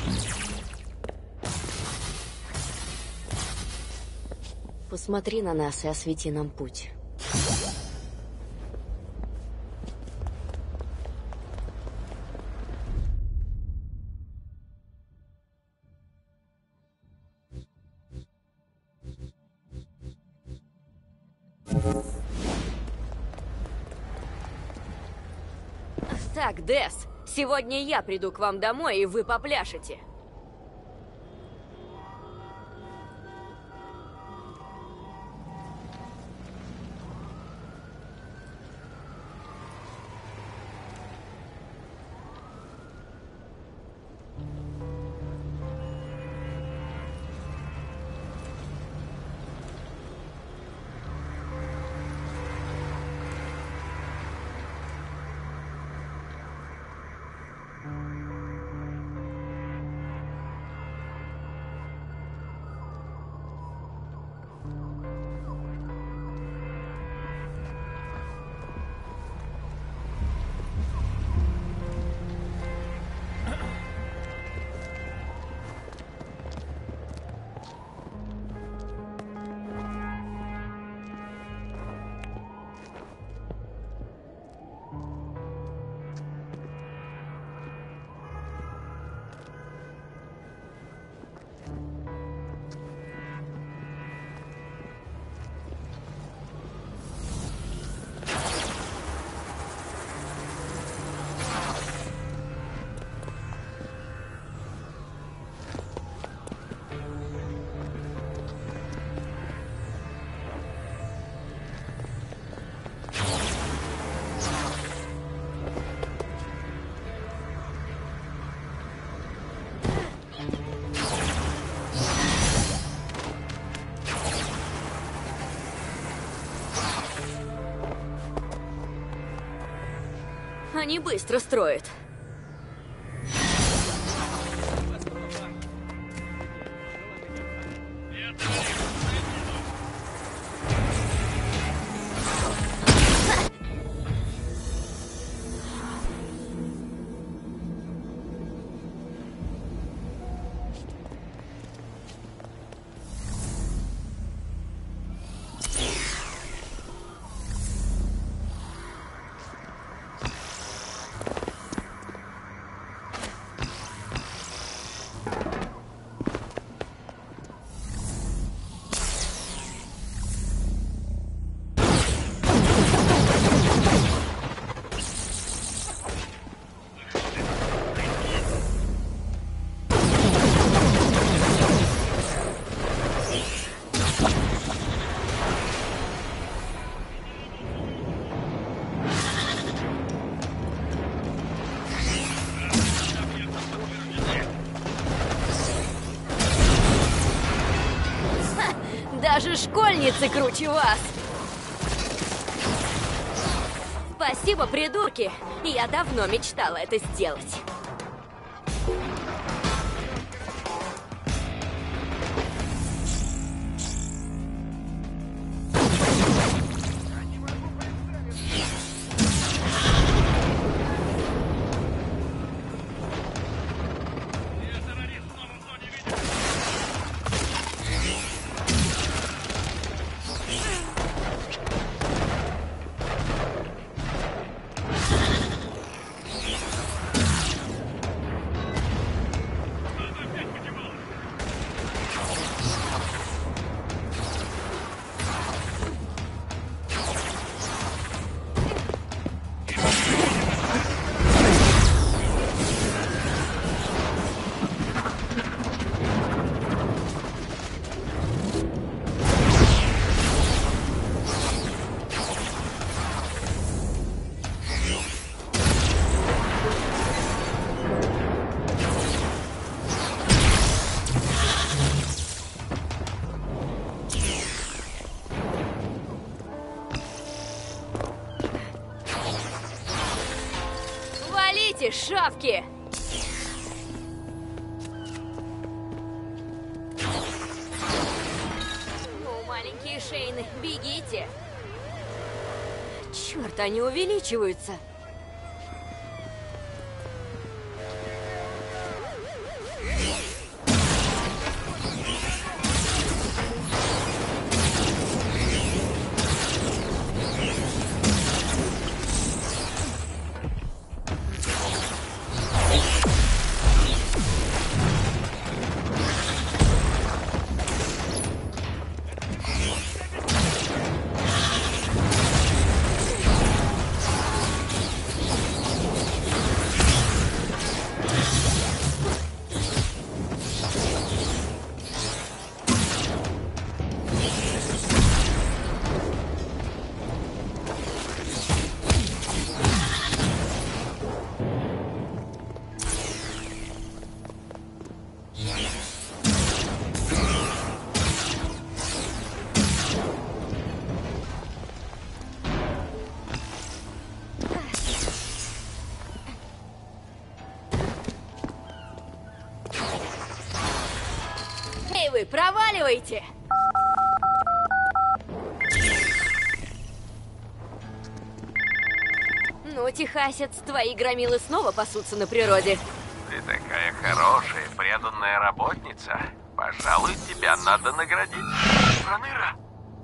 Посмотри на нас и освети нам путь. Так, Дэс, сегодня я приду к вам домой, и вы попляшете. Они быстро строят. Даже школьницы круче вас! Спасибо, придурки! Я давно мечтала это сделать. Валите, шавки! Ну, маленькие Шейны, бегите! Черт, они увеличиваются! Эй вы, проваливайте! Ну, техасец, твои громилы снова пасутся на природе. Ты такая хорошая, преданная работница. Пожалуй, тебя надо наградить. Проныра!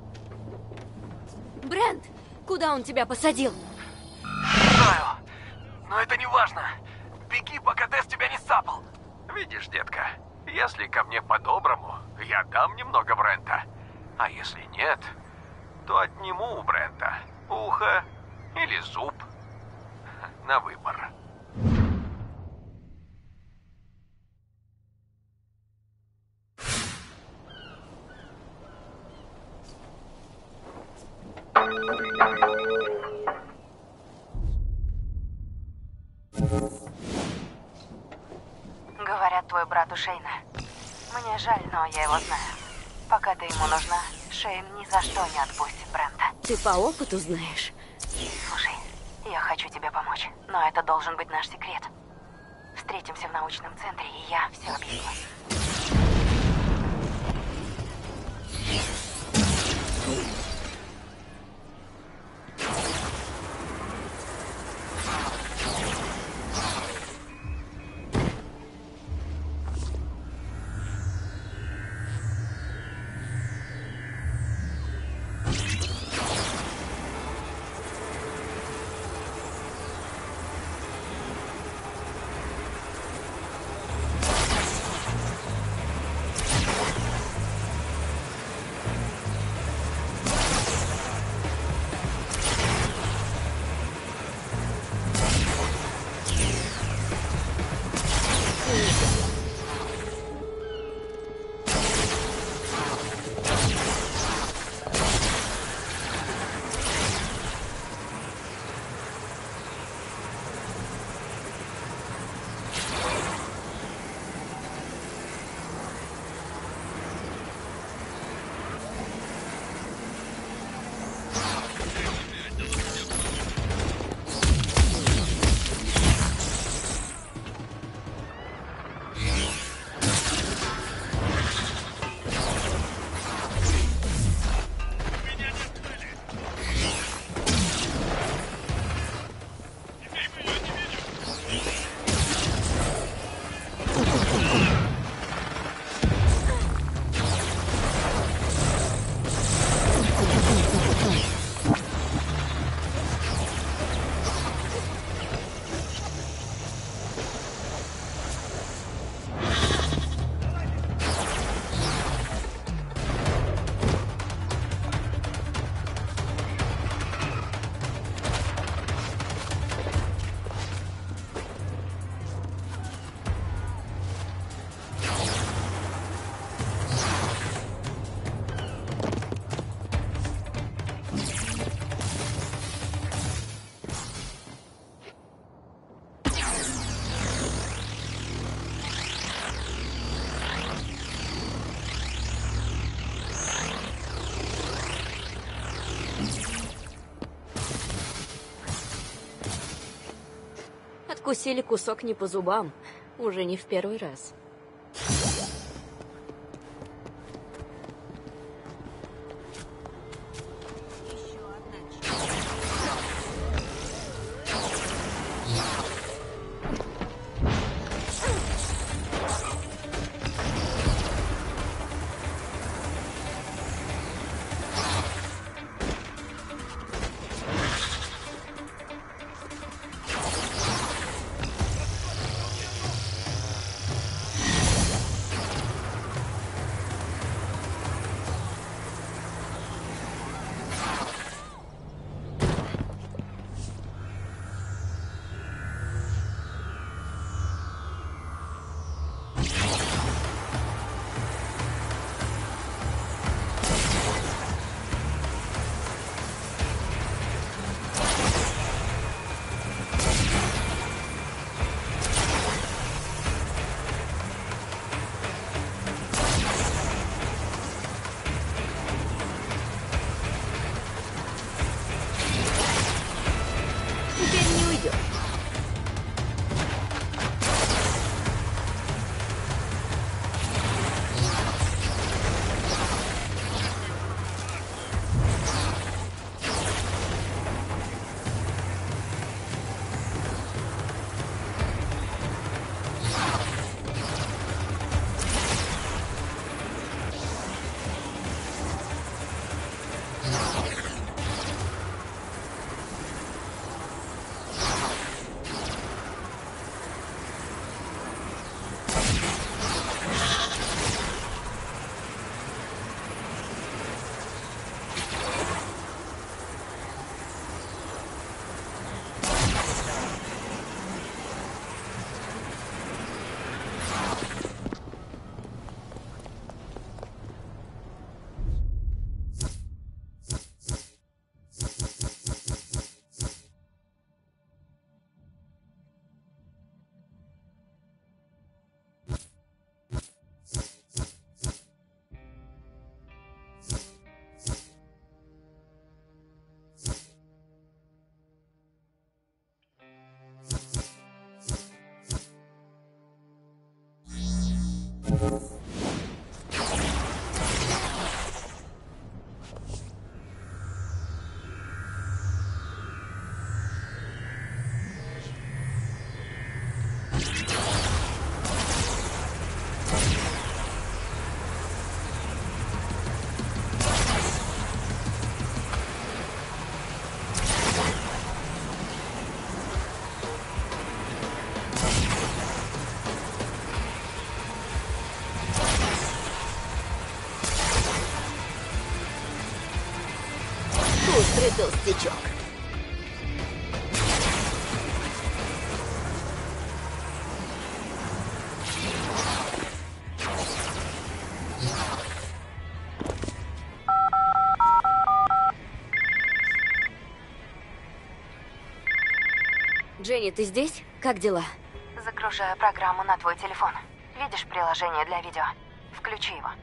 Брент, куда он тебя посадил? Знаю, но это не важно. Беги, пока Дэс тебя не сцапал. Видишь, детка, если ко мне по-доброму, я дам немного Брента. А если нет, то отниму у Брента ухо или зуб. На выбор. Говорят, твой брат у Шейна. Мне жаль, но я его знаю. Пока ты ему нужна, Шейн ни за что не отпустит Брента. Ты по опыту знаешь. Слушай, я хочу тебе помочь, но это должен быть наш секрет. Встретимся в научном центре, и я все объясню. Откусили кусок не по зубам. Уже не в первый раз. Шустрый толстячок. Дженни, ты здесь? Как дела? Загружаю программу на твой телефон. Видишь приложение для видео? Включи его.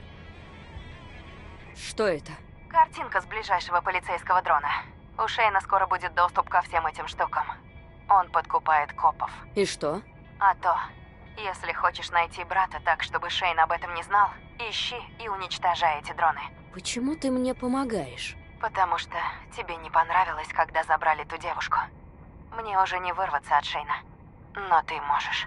Что это? Картинка с ближайшего полицейского дрона. У Шейна скоро будет доступ ко всем этим штукам. Он подкупает копов. И что? А то, если хочешь найти брата так, чтобы Шейн об этом не знал, ищи и уничтожай эти дроны. Почему ты мне помогаешь? Потому что тебе не понравилось, когда забрали ту девушку. Мне уже не вырваться от Шейна. Но ты можешь.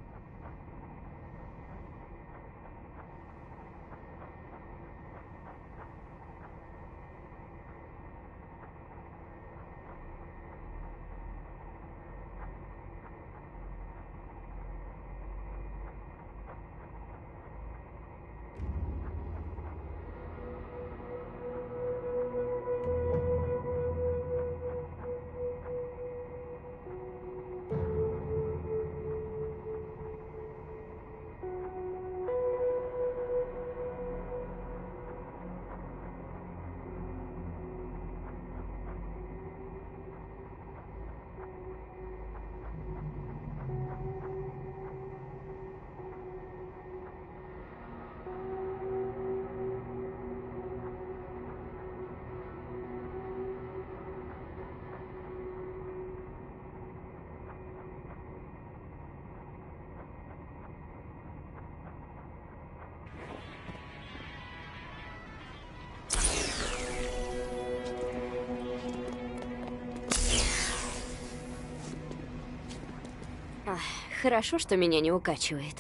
Ах, хорошо, что меня не укачивает.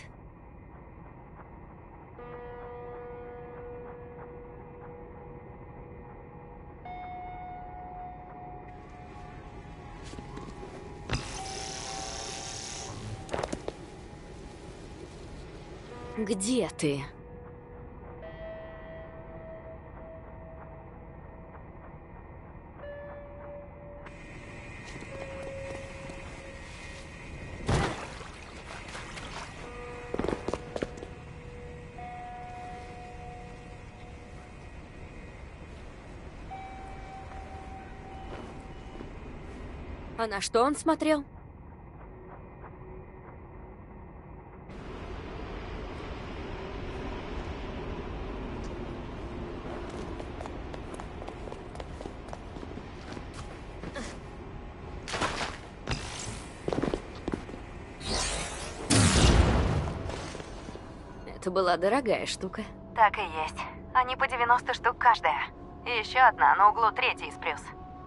Где ты? А на что он смотрел? Это была дорогая штука. Так и есть. Они по 90 штук каждая. И еще одна на углу 3 из плюс.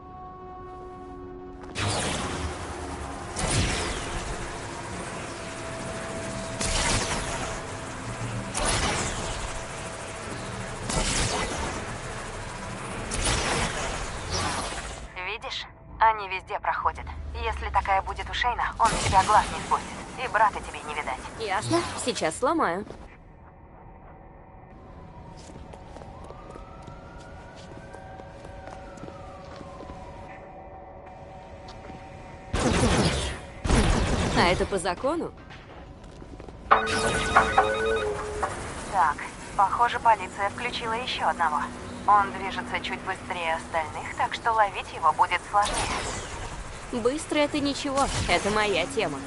Видишь? Они везде проходят. Если такая будет у Шейна, он с тебя глаз не спустит. И брата тебе не видать. Ясно. Сейчас сломаю. А это по закону? Так, похоже, полиция включила еще одного. Он движется чуть быстрее остальных, так что ловить его будет сложнее. Быстро это ничего. Это моя тема.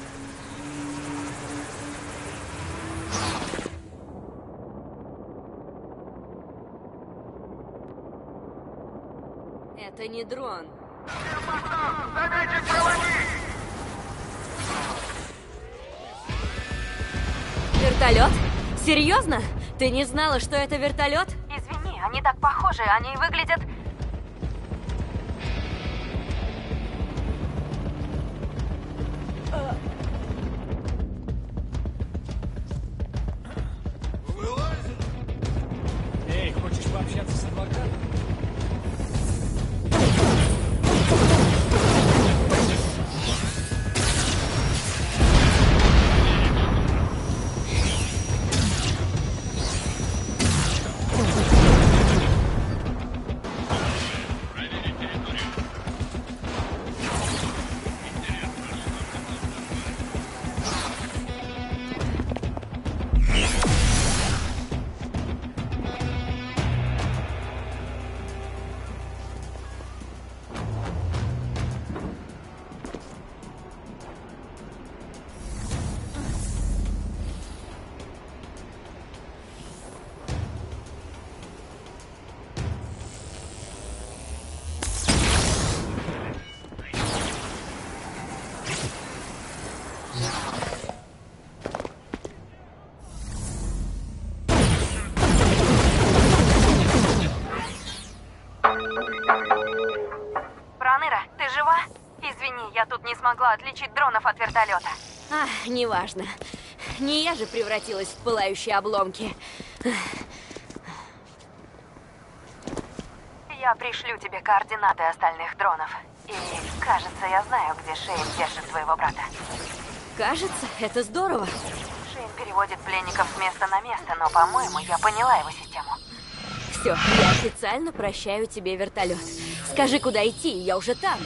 Это не дрон. Вертолет? Серьезно? Ты не знала, что это вертолет? Извини, они так похожи, они выглядят... Эй, хочешь пообщаться с адвокатом? Проныра, ты жива? Извини, я тут не смогла отличить дронов от вертолета. Неважно. Не я же превратилась в пылающие обломки. Я пришлю тебе координаты остальных дронов. И, кажется, я знаю, где Шейн держит твоего брата. Кажется, это здорово. Шейн переводит пленников с места на место, но, по-моему, я поняла его систему. Все, я официально прощаю тебе вертолет. Скажи, куда идти, я уже там.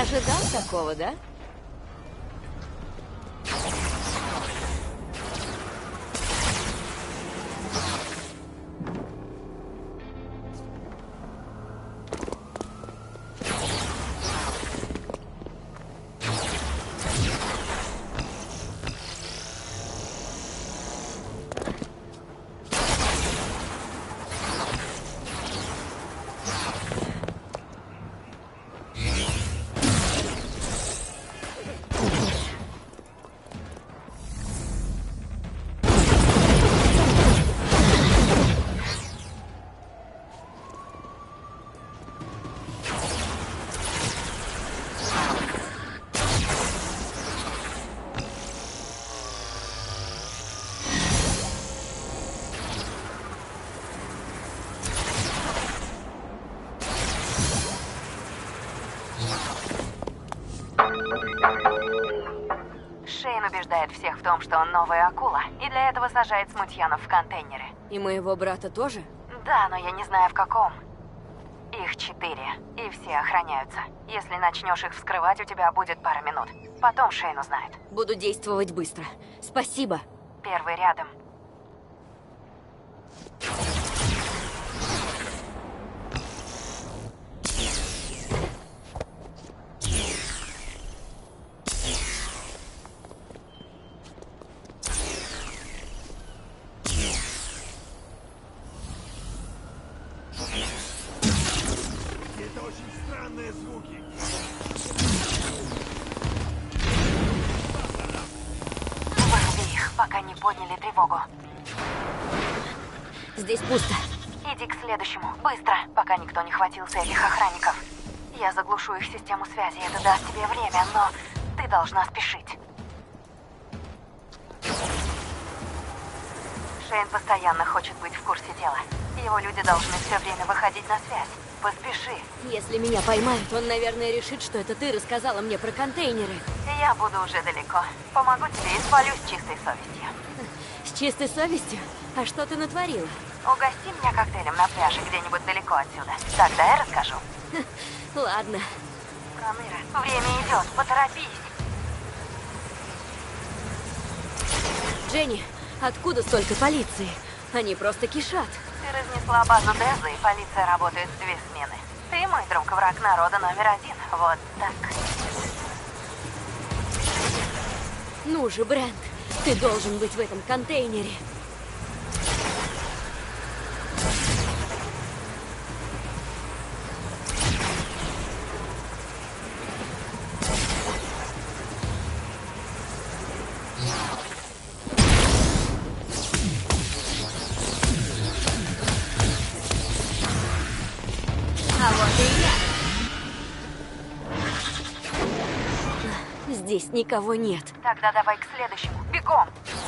ожидал такого, да? Шейн убеждает всех в том, что он новая акула, и для этого сажает смутьянов в контейнеры. И моего брата тоже? Да, но я не знаю в каком. Их 4, и все охраняются. Если начнешь их вскрывать, у тебя будет пара минут. Потом Шейн узнает. Буду действовать быстро. Спасибо. Первый рядом. Выруби их, пока не подняли тревогу. Здесь пусто. Иди к следующему, быстро, пока никто не хватился этих охранников. Я заглушу их систему связи, это даст тебе время, но ты должна спешить. Шейн постоянно хочет быть в курсе дела. Его люди должны все время выходить на связь. Поспеши. Если меня поймают, он, наверное, решит, что это ты рассказала мне про контейнеры. Я буду уже далеко. Помогу тебе и свалюсь с чистой совестью. С чистой совестью? А что ты натворила? Угости меня коктейлем на пляже где-нибудь далеко отсюда. Тогда я расскажу. Ладно. Проныра, время идет, поторопись. Дженни, откуда столько полиции? Они просто кишат. Ты разнесла базу Деза, и полиция работает в 2 смены. Ты мой друг, враг народа номер 1. Вот так. Ну же, Брент, ты должен быть в этом контейнере. А вот и я. Здесь никого нет. Тогда давай к следующему. Бегом.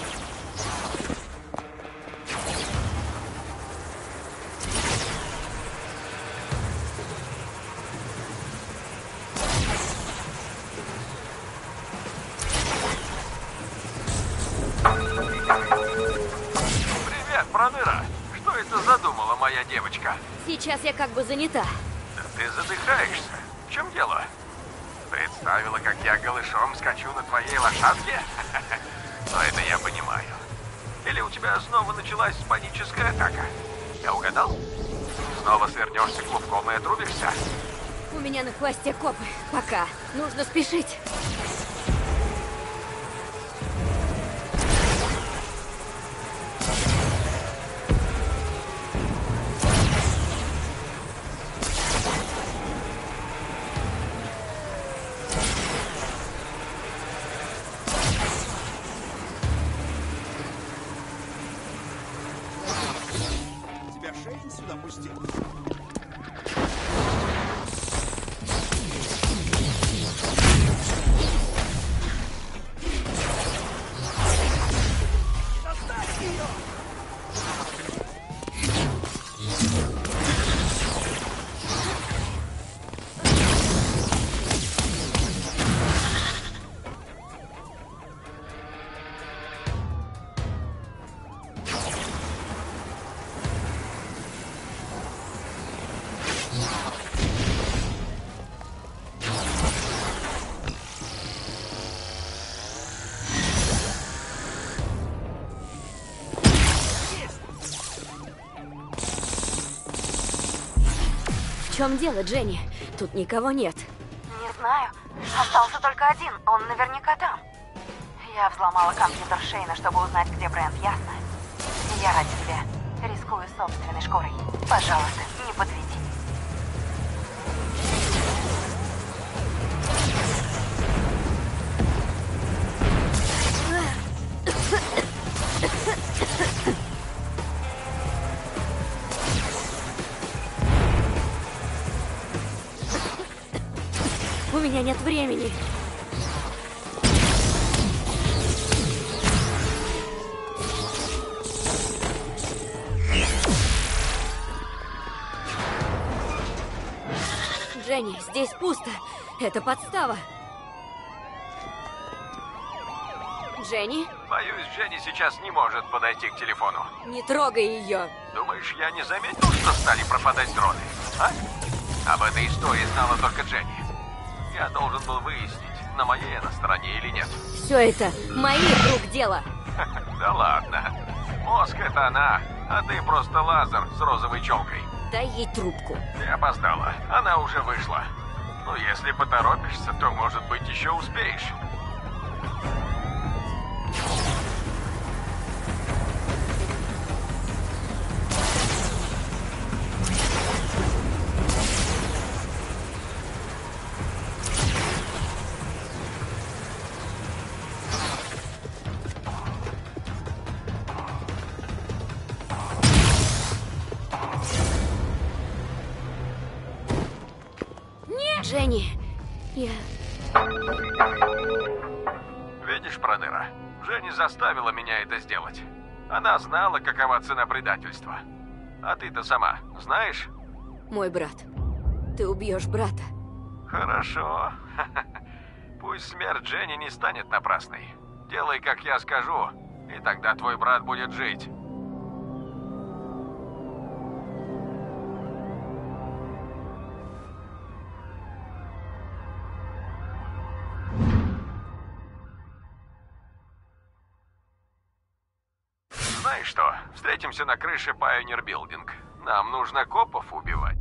Привет, Проныра. Что это задумала моя девочка? Сейчас я как бы занята. Да ты задыхаешься. В чем дело? Представила, как я голышом скачу на твоей лошадке? Но это я понимаю. Или у тебя снова началась паническая атака? Я угадал? Снова свернешься клубком и отрубишься? У меня на хвосте копы. Пока. Нужно спешить. Тебя Шейн сюда пустил? чем дело, Дженни? Тут никого нет. Не знаю. Остался только один. Он наверняка там. Я взломала компьютер Шейна, чтобы узнать, где Брент, ясно? Я ради тебя рискую собственной шкурой. Пожалуйста, не подведи. У меня нет времени. Дженни, здесь пусто. Это подстава. Дженни? Боюсь, Дженни сейчас не может подойти к телефону. Не трогай ее. Думаешь, я не заметил, что стали пропадать дроны? А? Об этой истории знала только Дженни. Я должен был выяснить, на моей она стороне или нет. Все это моих рук дело. Да ладно. Мозг — это она, а ты просто лазер с розовой челкой. Дай ей трубку. Ты опоздала. Она уже вышла. Ну, если поторопишься, то, может быть, еще успеешь. Дженни, я... Видишь, Проныра, Женя заставила меня это сделать. Она знала, какова цена предательства. А ты-то сама знаешь? Мой брат. Ты убьешь брата. Хорошо. Пусть смерть Дженни не станет напрасной. Делай, как я скажу, и тогда твой брат будет жить. Знаешь что, встретимся на крыше Pioneer Building. Нам нужно копов убивать.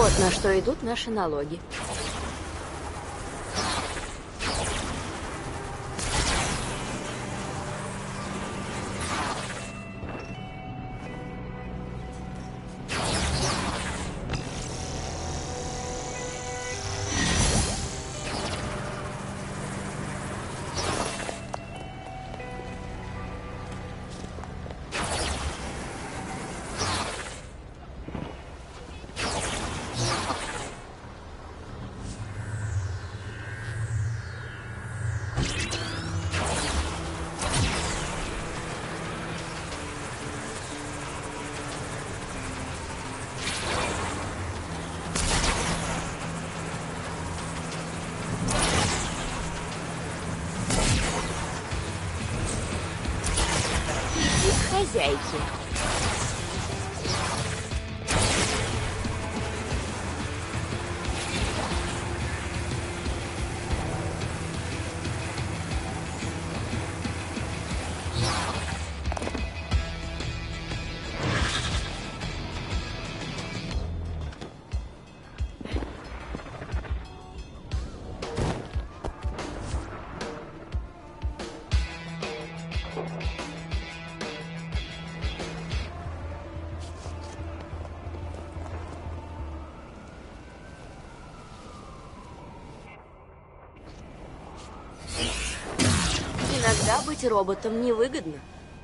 Вот на что идут наши налоги. Хозяйки. Иногда быть роботом невыгодно.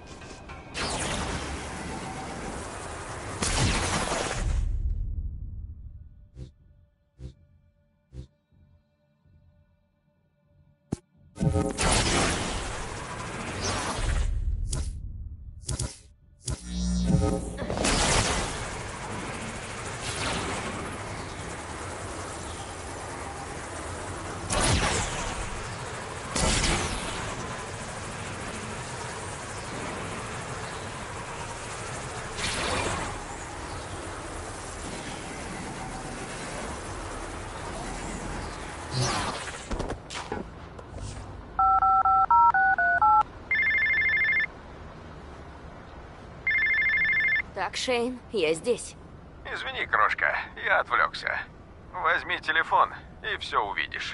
Так, Шейн, я здесь. Извини, крошка, я отвлекся. Возьми телефон, и все увидишь.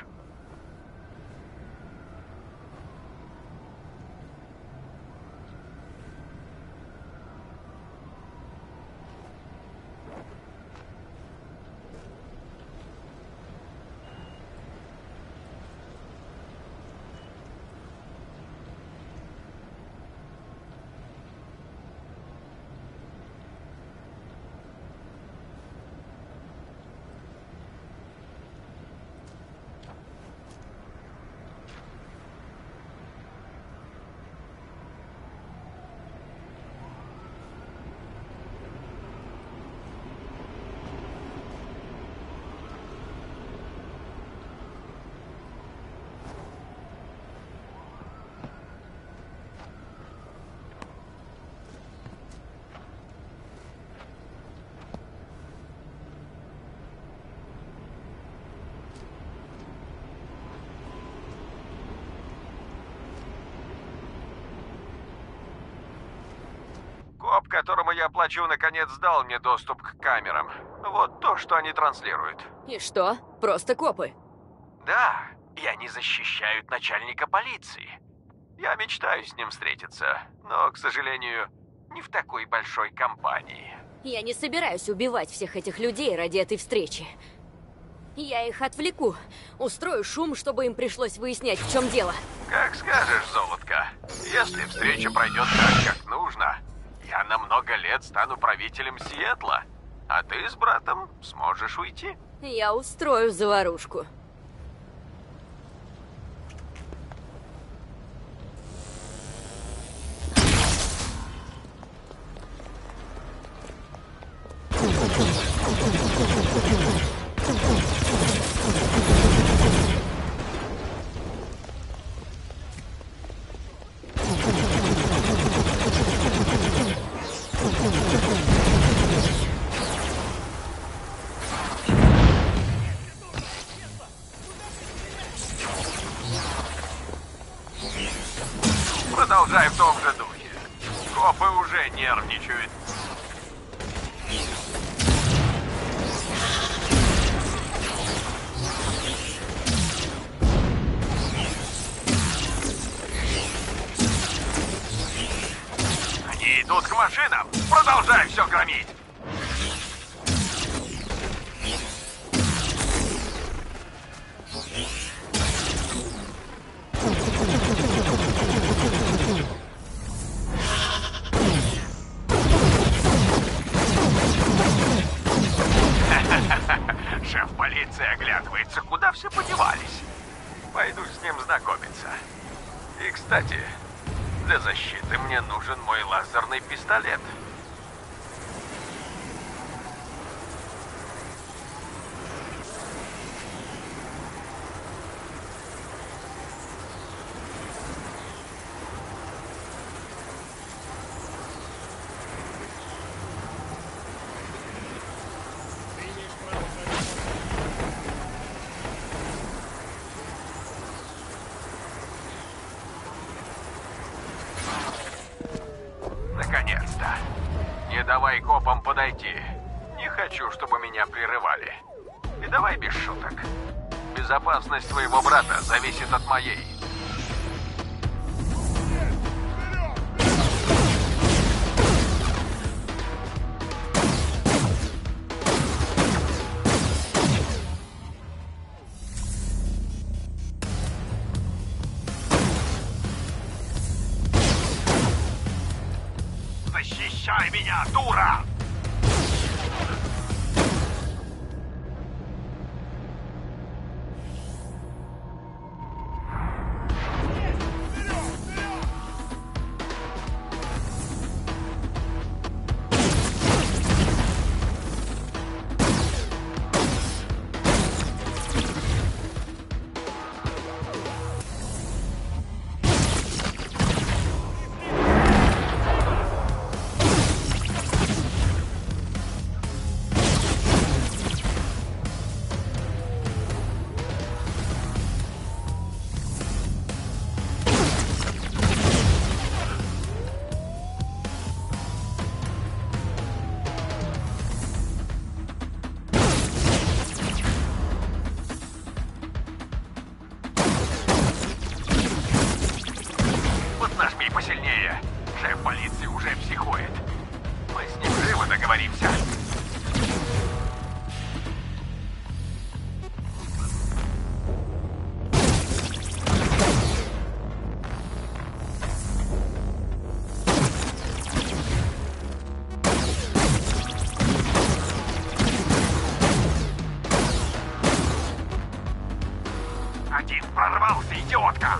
Коп, которому я плачу, наконец дал мне доступ к камерам. Вот то, что они транслируют. И что? Просто копы. Да, и они защищают начальника полиции. Я мечтаю с ним встретиться, но, к сожалению, не в такой большой компании. Я не собираюсь убивать всех этих людей ради этой встречи. Я их отвлеку. Устрою шум, чтобы им пришлось выяснять, в чем дело. Как скажешь, золотко. Если встреча пройдет так, как нужно, я на много лет стану правителем Сиэтла, а ты с братом сможешь уйти. Я устрою заварушку. Продолжай в том же духе. Копы уже нервничают. к машинам! Продолжай все громить! Шеф полиции оглядывается, куда все подевались. Пойду с ним знакомиться. И, кстати, для защиты мне нужен мой лазерный пистолет. Наконец-то. Не давай копам подойти. Не хочу, чтобы меня прерывали. И давай без шуток. Безопасность твоего брата зависит от моей. Защищай меня, дура! Нажми посильнее. Шеф полиции уже психует. Мы с ним живо договоримся. Один прорвался, идиотка!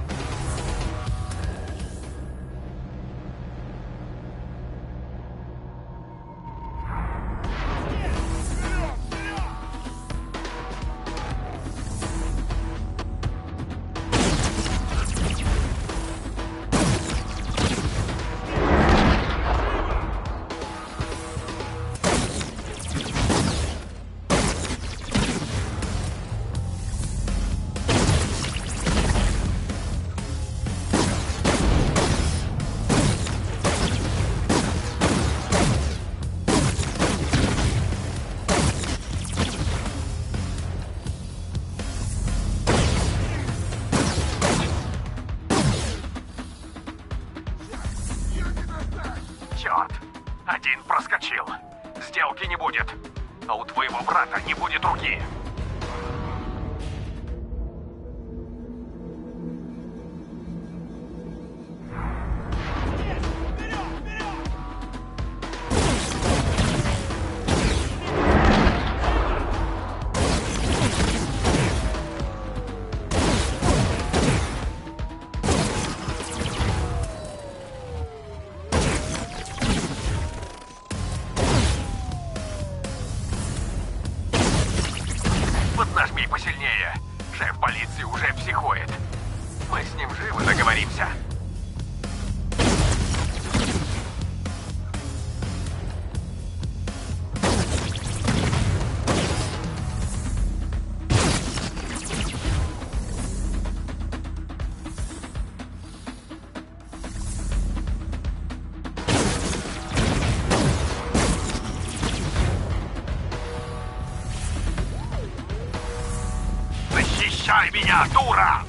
Черт! Один проскочил. Сделки не будет. А у твоего брата не будет руки. Нажми посильнее. Шеф полиции уже психует. Мы с ним живо договоримся. Защищай меня, дура!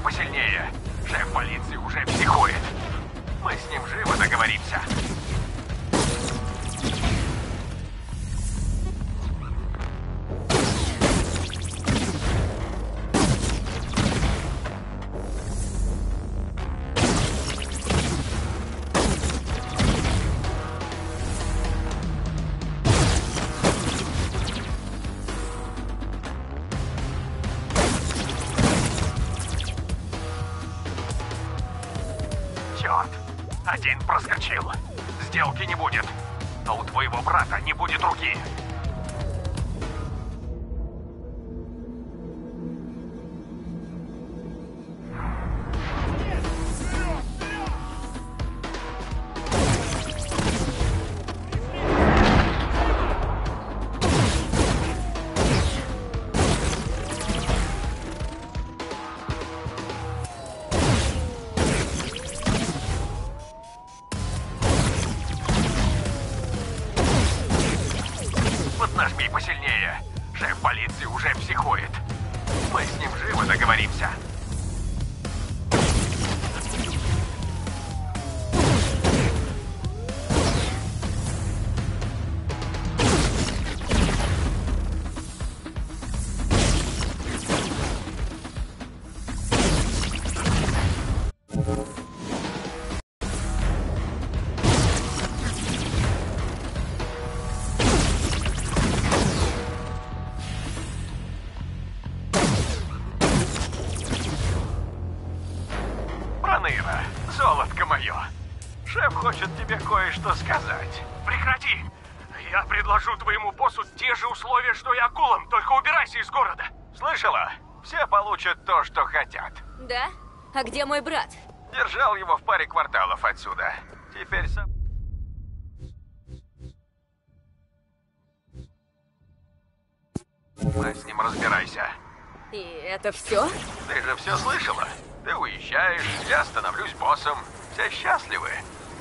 посильнее. Шеф полиции уже психует. Мы с ним живо договоримся. Один проскочил. Сделки не будет. Но у твоего брата не будет руки. Нажми посильнее. Шеф полиции уже психует. Мы с ним живо договоримся. Проныра, золотко мое. Шеф хочет тебе кое-что сказать. Прекрати! Я предложу твоему боссу те же условия, что и акулам, только убирайся из города. Слышала? Все получат то, что хотят. Да? А где мой брат? Держал его в паре кварталов отсюда. Теперь сам... А с ним разбирайся. И это все? Ты же все слышала? Ты уезжаешь, я становлюсь боссом. Все счастливы.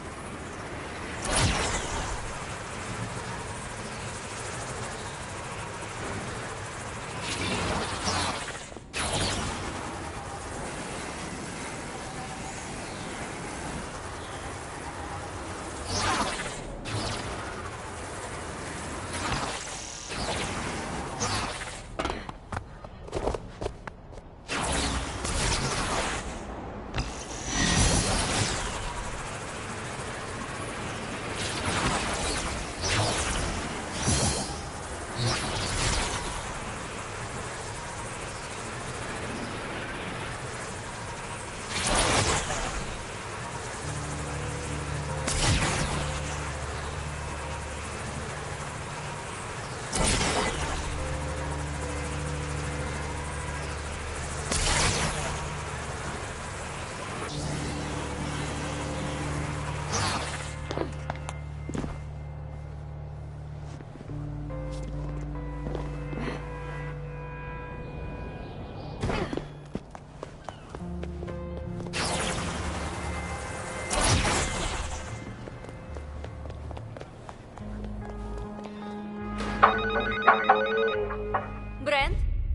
Брент?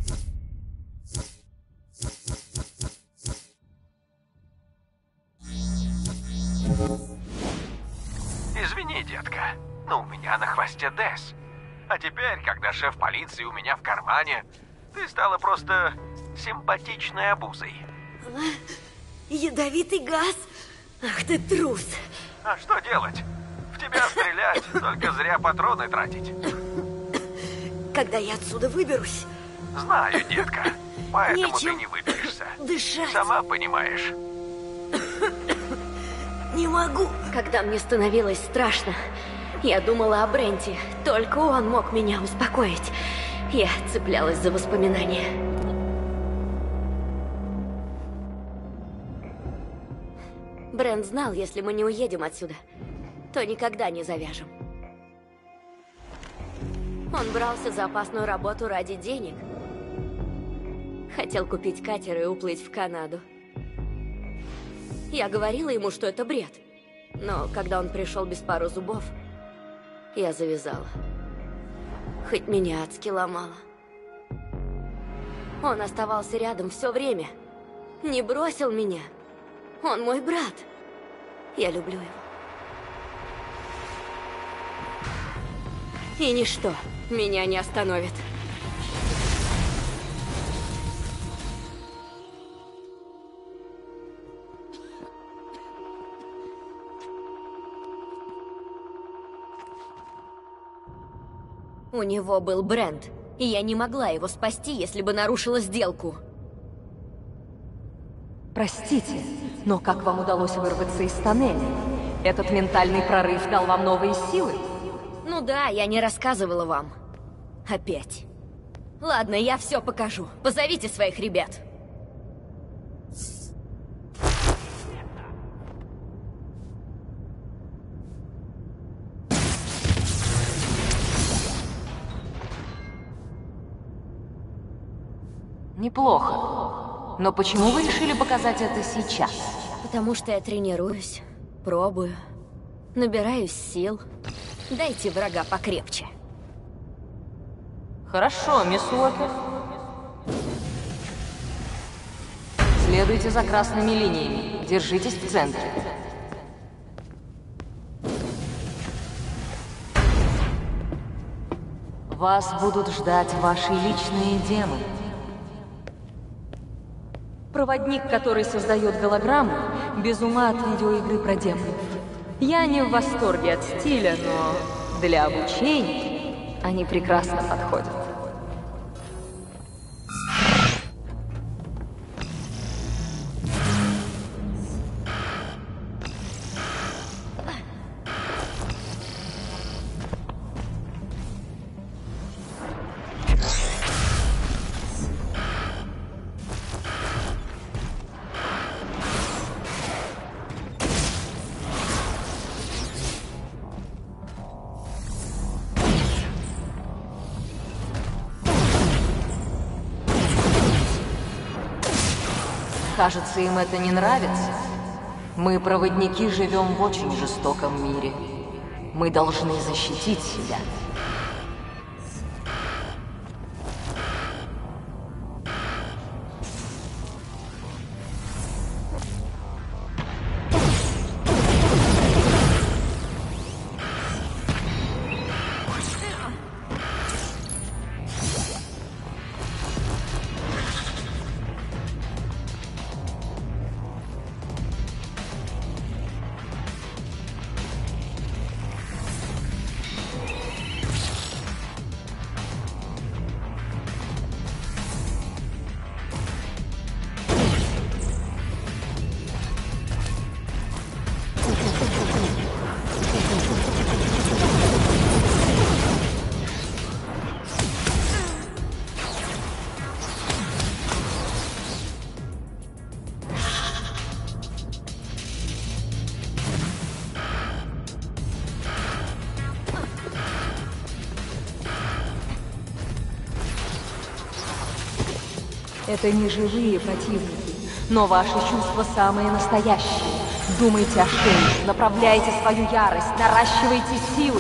Извини, детка, но у меня на хвосте Дэс. А теперь, когда шеф полиции у меня в кармане, ты стала просто симпатичной обузой. Ядовитый газ? Ах ты трус! А что делать? В тебя стрелять, только зря патроны тратить. Когда я отсюда выберусь... Знаю, детка, поэтому Нечем ты не выберешься. дышать. Сама понимаешь. Не могу. Когда мне становилось страшно, я думала о Бренте. Только он мог меня успокоить. Я цеплялась за воспоминания. Брент знал, если мы не уедем отсюда, то никогда не завяжем. Он брался за опасную работу ради денег. Хотел купить катер и уплыть в Канаду. Я говорила ему, что это бред. Но когда он пришел без пары зубов, я завязала. Хоть меня адски ломало. Он оставался рядом все время. не бросил меня. Он мой брат. Я люблю его. И ничто меня не остановит. У него был Брент, и я не могла его спасти, если бы нарушила сделку. Простите, но как вам удалось вырваться из тоннеля? Этот ментальный прорыв дал вам новые силы? Ну да, я не рассказывала вам. Опять. Ладно, я все покажу. Позовите своих ребят. Неплохо. Но почему вы решили показать это сейчас? Потому что я тренируюсь, пробую, набираюсь сил. Дайте врага покрепче. Хорошо, мисс Уокер. Следуйте за красными линиями. Держитесь в центре. Вас будут ждать ваши личные демоны. Проводник, который создает голограмму, без ума от видеоигры про демонов. Я не в восторге от стиля, но для обучения они прекрасно подходят. Кажется, им это не нравится. Мы, проводники, живем в очень жестоком мире. Мы должны защитить себя. Это не живые противники, но ваши чувства самые настоящие. Думайте о Шее, направляйте свою ярость, наращивайте силы.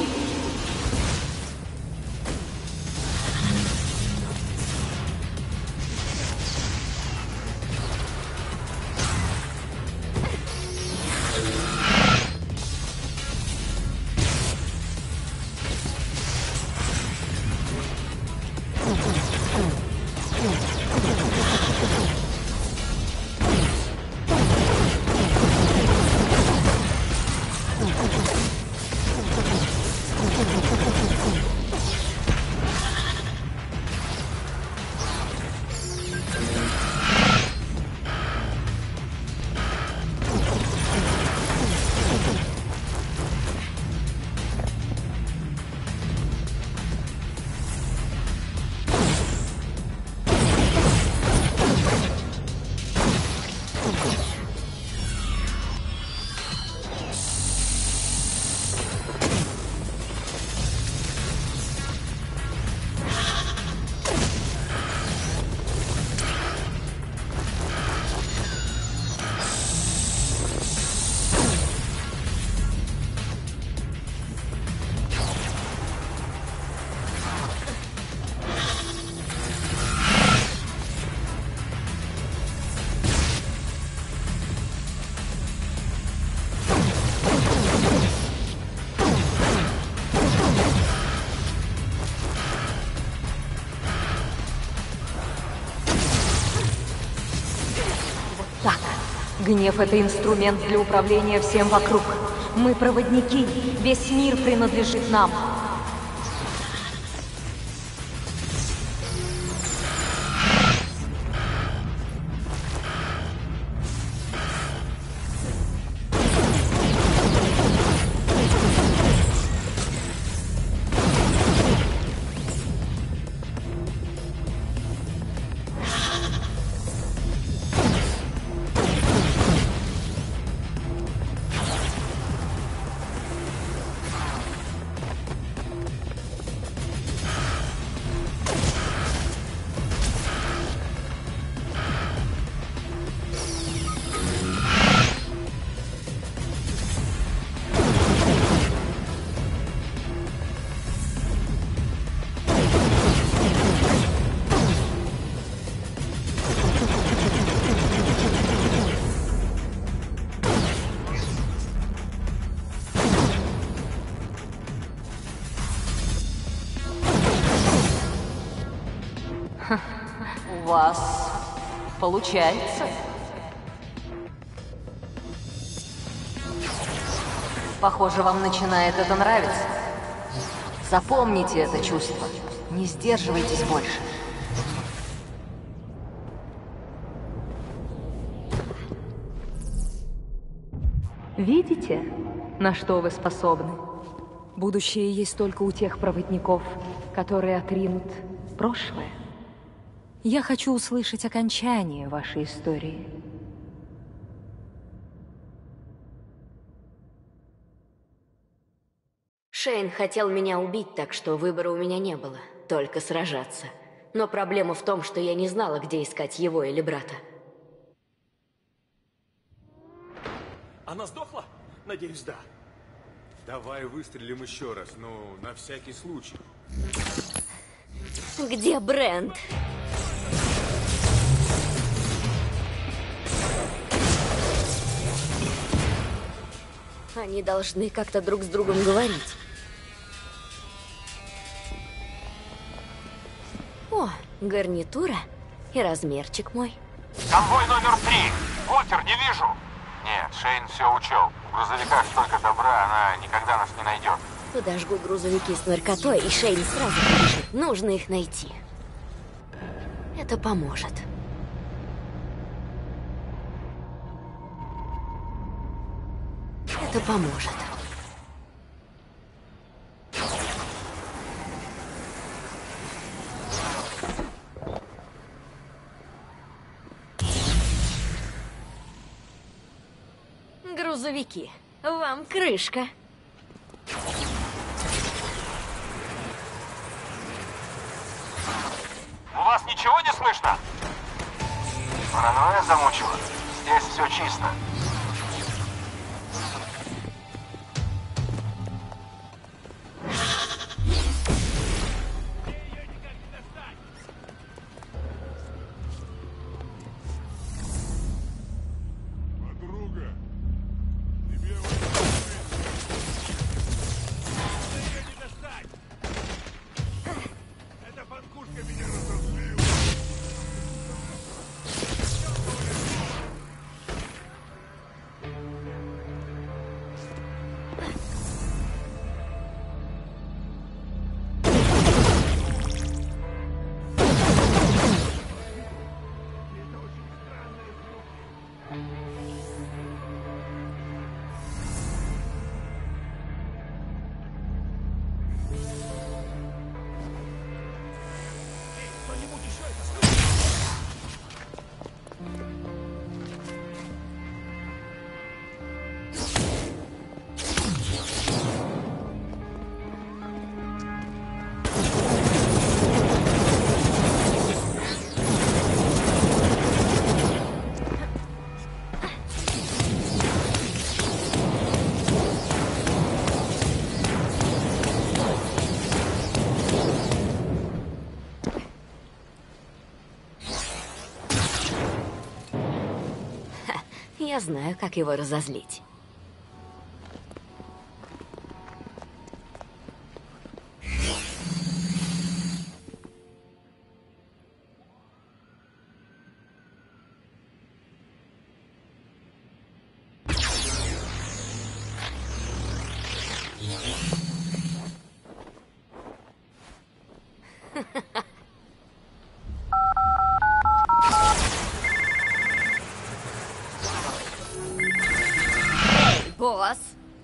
Гнев — это инструмент для управления всем вокруг. Мы проводники, весь мир принадлежит нам. У вас получается. Похоже, вам начинает это нравиться. Запомните это чувство. Не сдерживайтесь больше. Видите, на что вы способны? Будущее есть только у тех проводников, которые отринут прошлое. Я хочу услышать окончание вашей истории. Шейн хотел меня убить, так что выбора у меня не было, только сражаться. Но проблема в том, что я не знала, где искать его или брата. Она сдохла? Надеюсь, да. Давай выстрелим еще раз, ну, на всякий случай. Где Брент? Они должны как-то друг с другом говорить. О, гарнитура и размерчик мой. Конвой номер 3. Кольтер, не вижу. Нет, Шейн все учел. В грузовиках столько добра, она никогда нас не найдет. Подожгу грузовики с наркотой, и Шейн сразу побежит. Нужно их найти. Это поможет. Это поможет. Грузовики, вам крышка. У вас ничего не слышно? Паранойя замучила. Здесь все чисто. Я знаю, как его разозлить.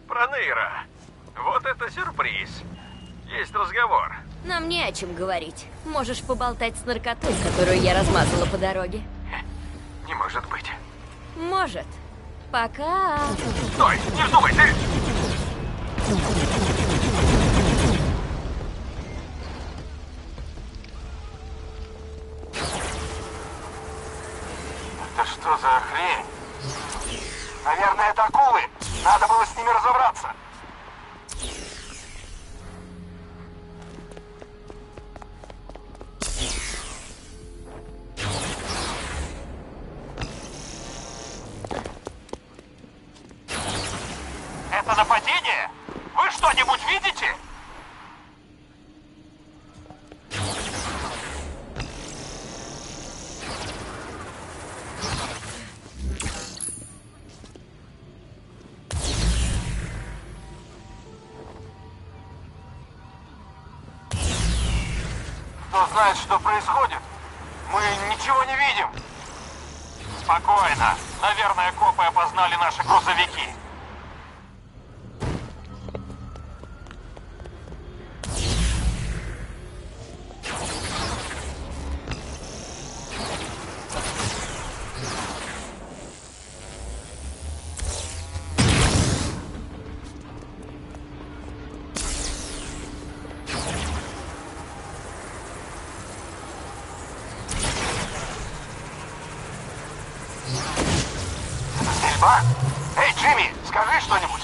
Проныра, вот это сюрприз. Есть разговор. Нам не о чем говорить. Можешь поболтать с наркотой, которую я размазала по дороге. Не может быть. Может. Пока. Стой, не вздумай, ты! Это что за хрень? Наверное, это акулы. Надо было с ними разобраться. Это нападение? Вы что-нибудь видите? Кто знает, что происходит? Мы ничего не видим. Спокойно. Наверное, копы опознали наши грузовики. Стрельба? Эй, Джимми, скажи что-нибудь.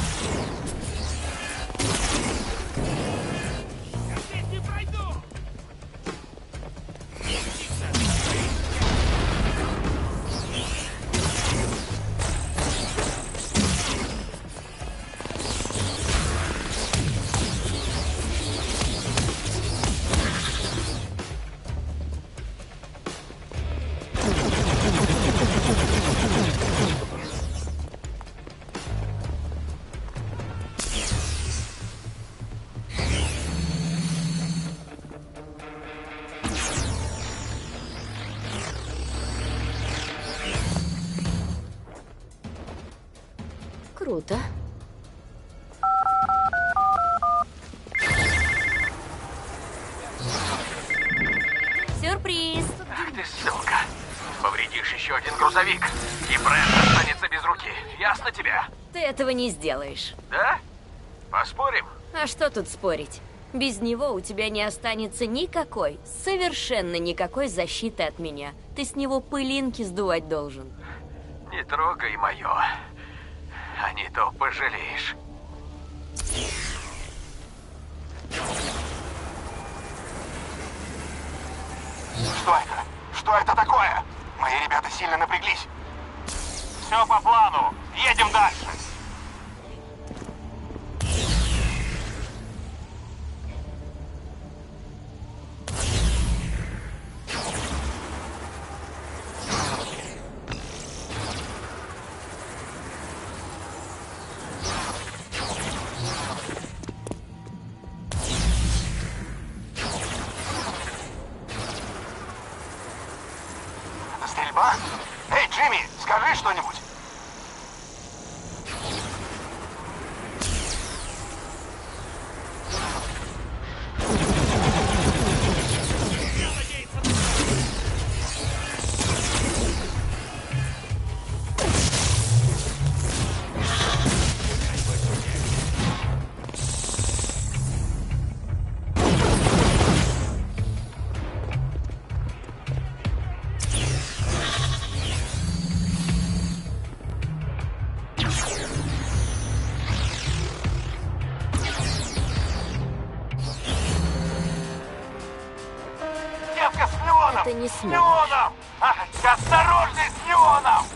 Круто. Сюрприз! Ах ты, ссылка. Повредишь еще один грузовик, и Брент останется без руки. Ясно тебе? Ты этого не сделаешь. Да? Поспорим? А что тут спорить? Без него у тебя не останется никакой, совершенно никакой защиты от меня. Ты с него пылинки сдувать должен. Не трогай мое. А не то пожалеешь. Что это? Что это такое? Мои ребята сильно напряглись. Все по плану. Едем дальше. Это стрельба? Эй, Джимми, скажи что-нибудь. Девка с неоном! Это не С смог. неоном! Осторожней с неоном!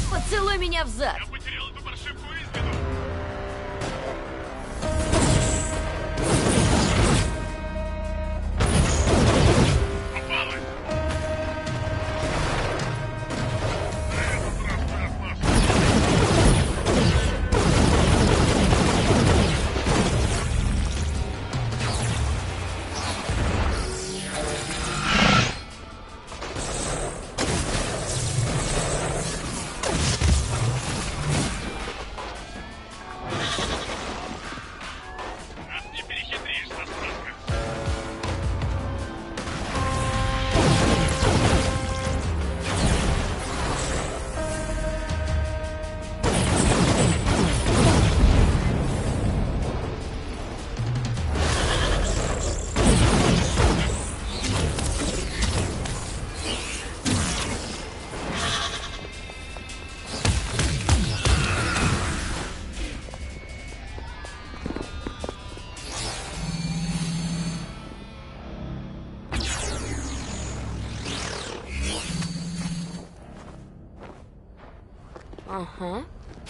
Поцелуй меня в зад. Я потерял эту паршивку из виду. Ага.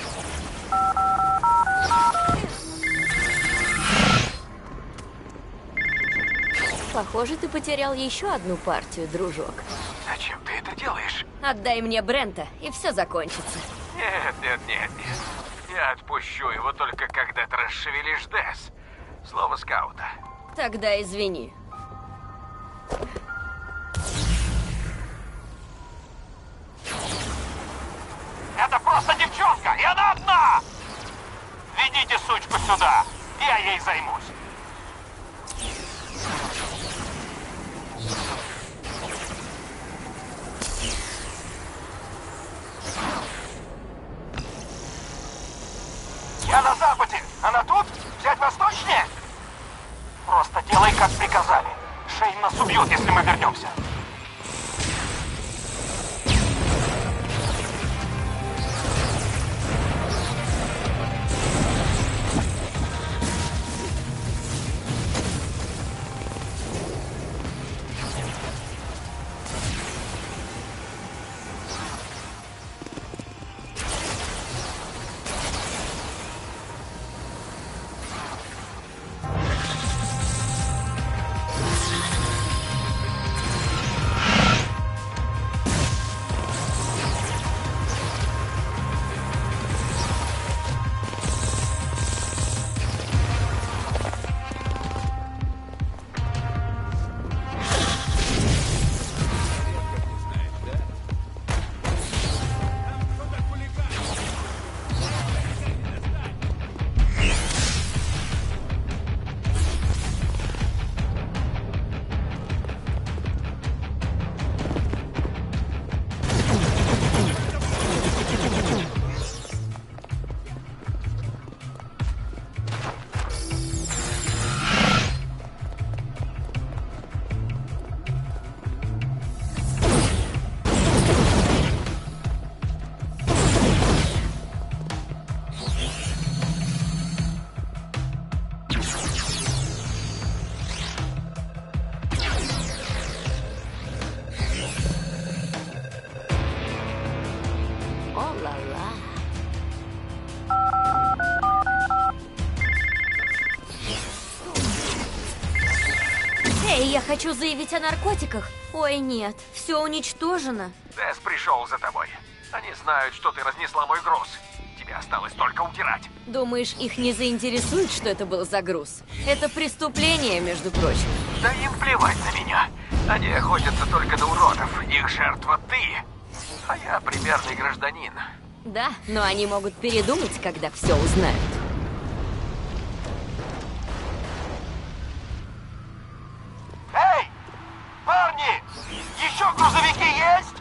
Похоже, ты потерял еще одну партию, дружок. Зачем ты это делаешь? Отдай мне Брента, и все закончится. Нет. Я отпущу его только когда ты расшевелишь Дэс. Слово скаута. Тогда извини. Это просто девчонка, и она одна! Ведите сучку сюда, я ей займусь. Я на западе. Она тут? Взять восточнее? Просто делай, как приказали. Шейн нас убьет, если мы вернемся. О-ла-ла. Эй, я хочу заявить о наркотиках. Ой, нет, все уничтожено. Дэс пришел за тобой. Они знают, что ты разнесла мой груз. Тебе осталось только удирать. Думаешь, их не заинтересует, что это был за груз? Это преступление, между прочим. Да им плевать на меня. Они охотятся только на уродов. Их жертва ты. А я примерный гражданин. Да, но они могут передумать, когда все узнают. Эй! Парни! Еще грузовики есть?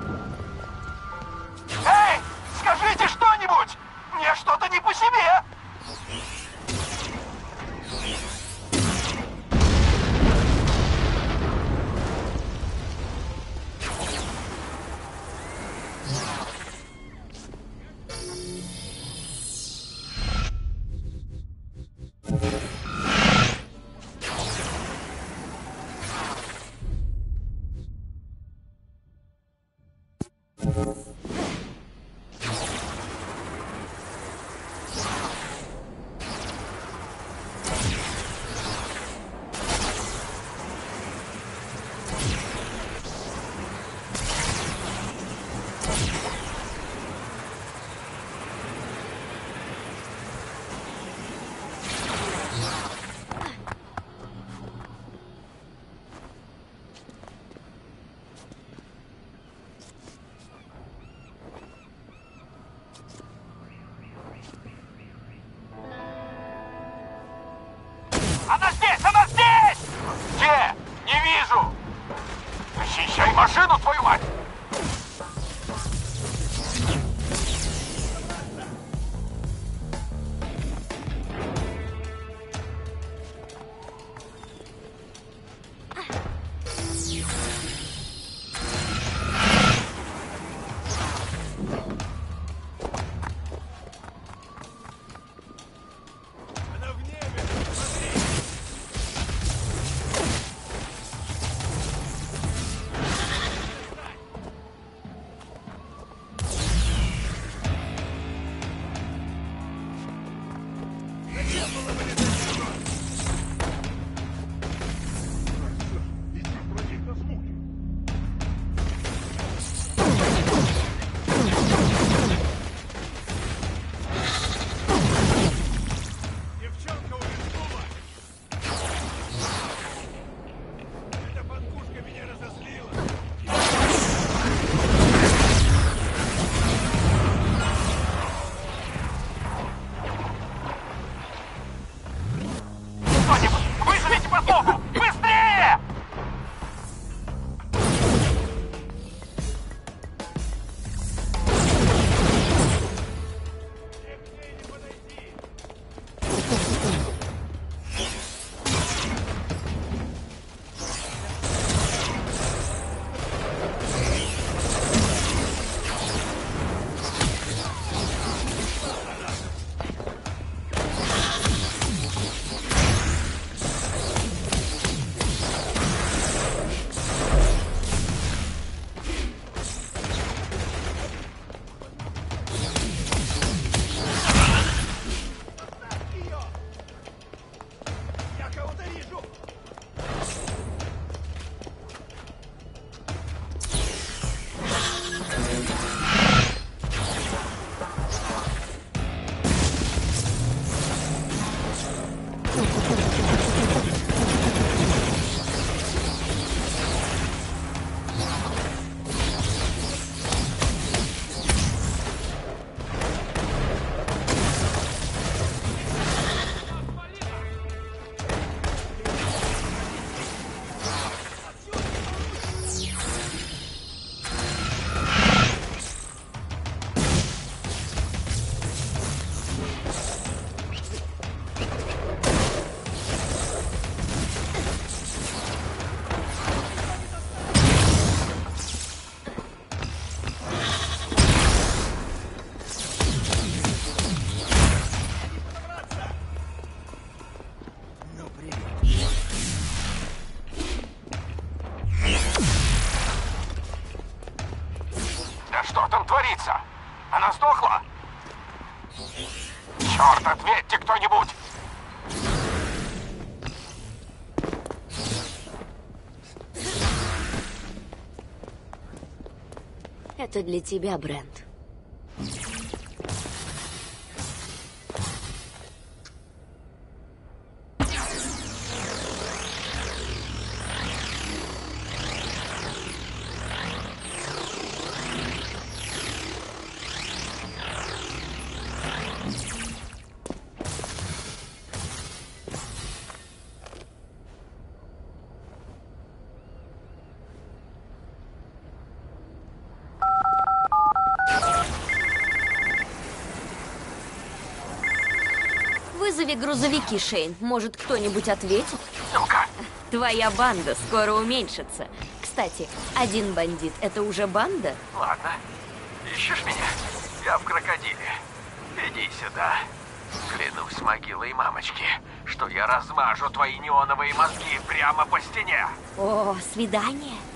Эй! Скажите что-нибудь! Мне что-то не по себе! затихло. Черт, ответьте кто-нибудь! Это для тебя, Брент. Вызови грузовики, Шейн. Может, кто-нибудь ответит? Ну-ка. Твоя банда скоро уменьшится. Кстати, один бандит — это уже банда? Ладно. Ищешь меня? Я в крокодиле. Иди сюда. Клянусь могилой мамочки, что я размажу твои неоновые мозги прямо по стене. О, свидание?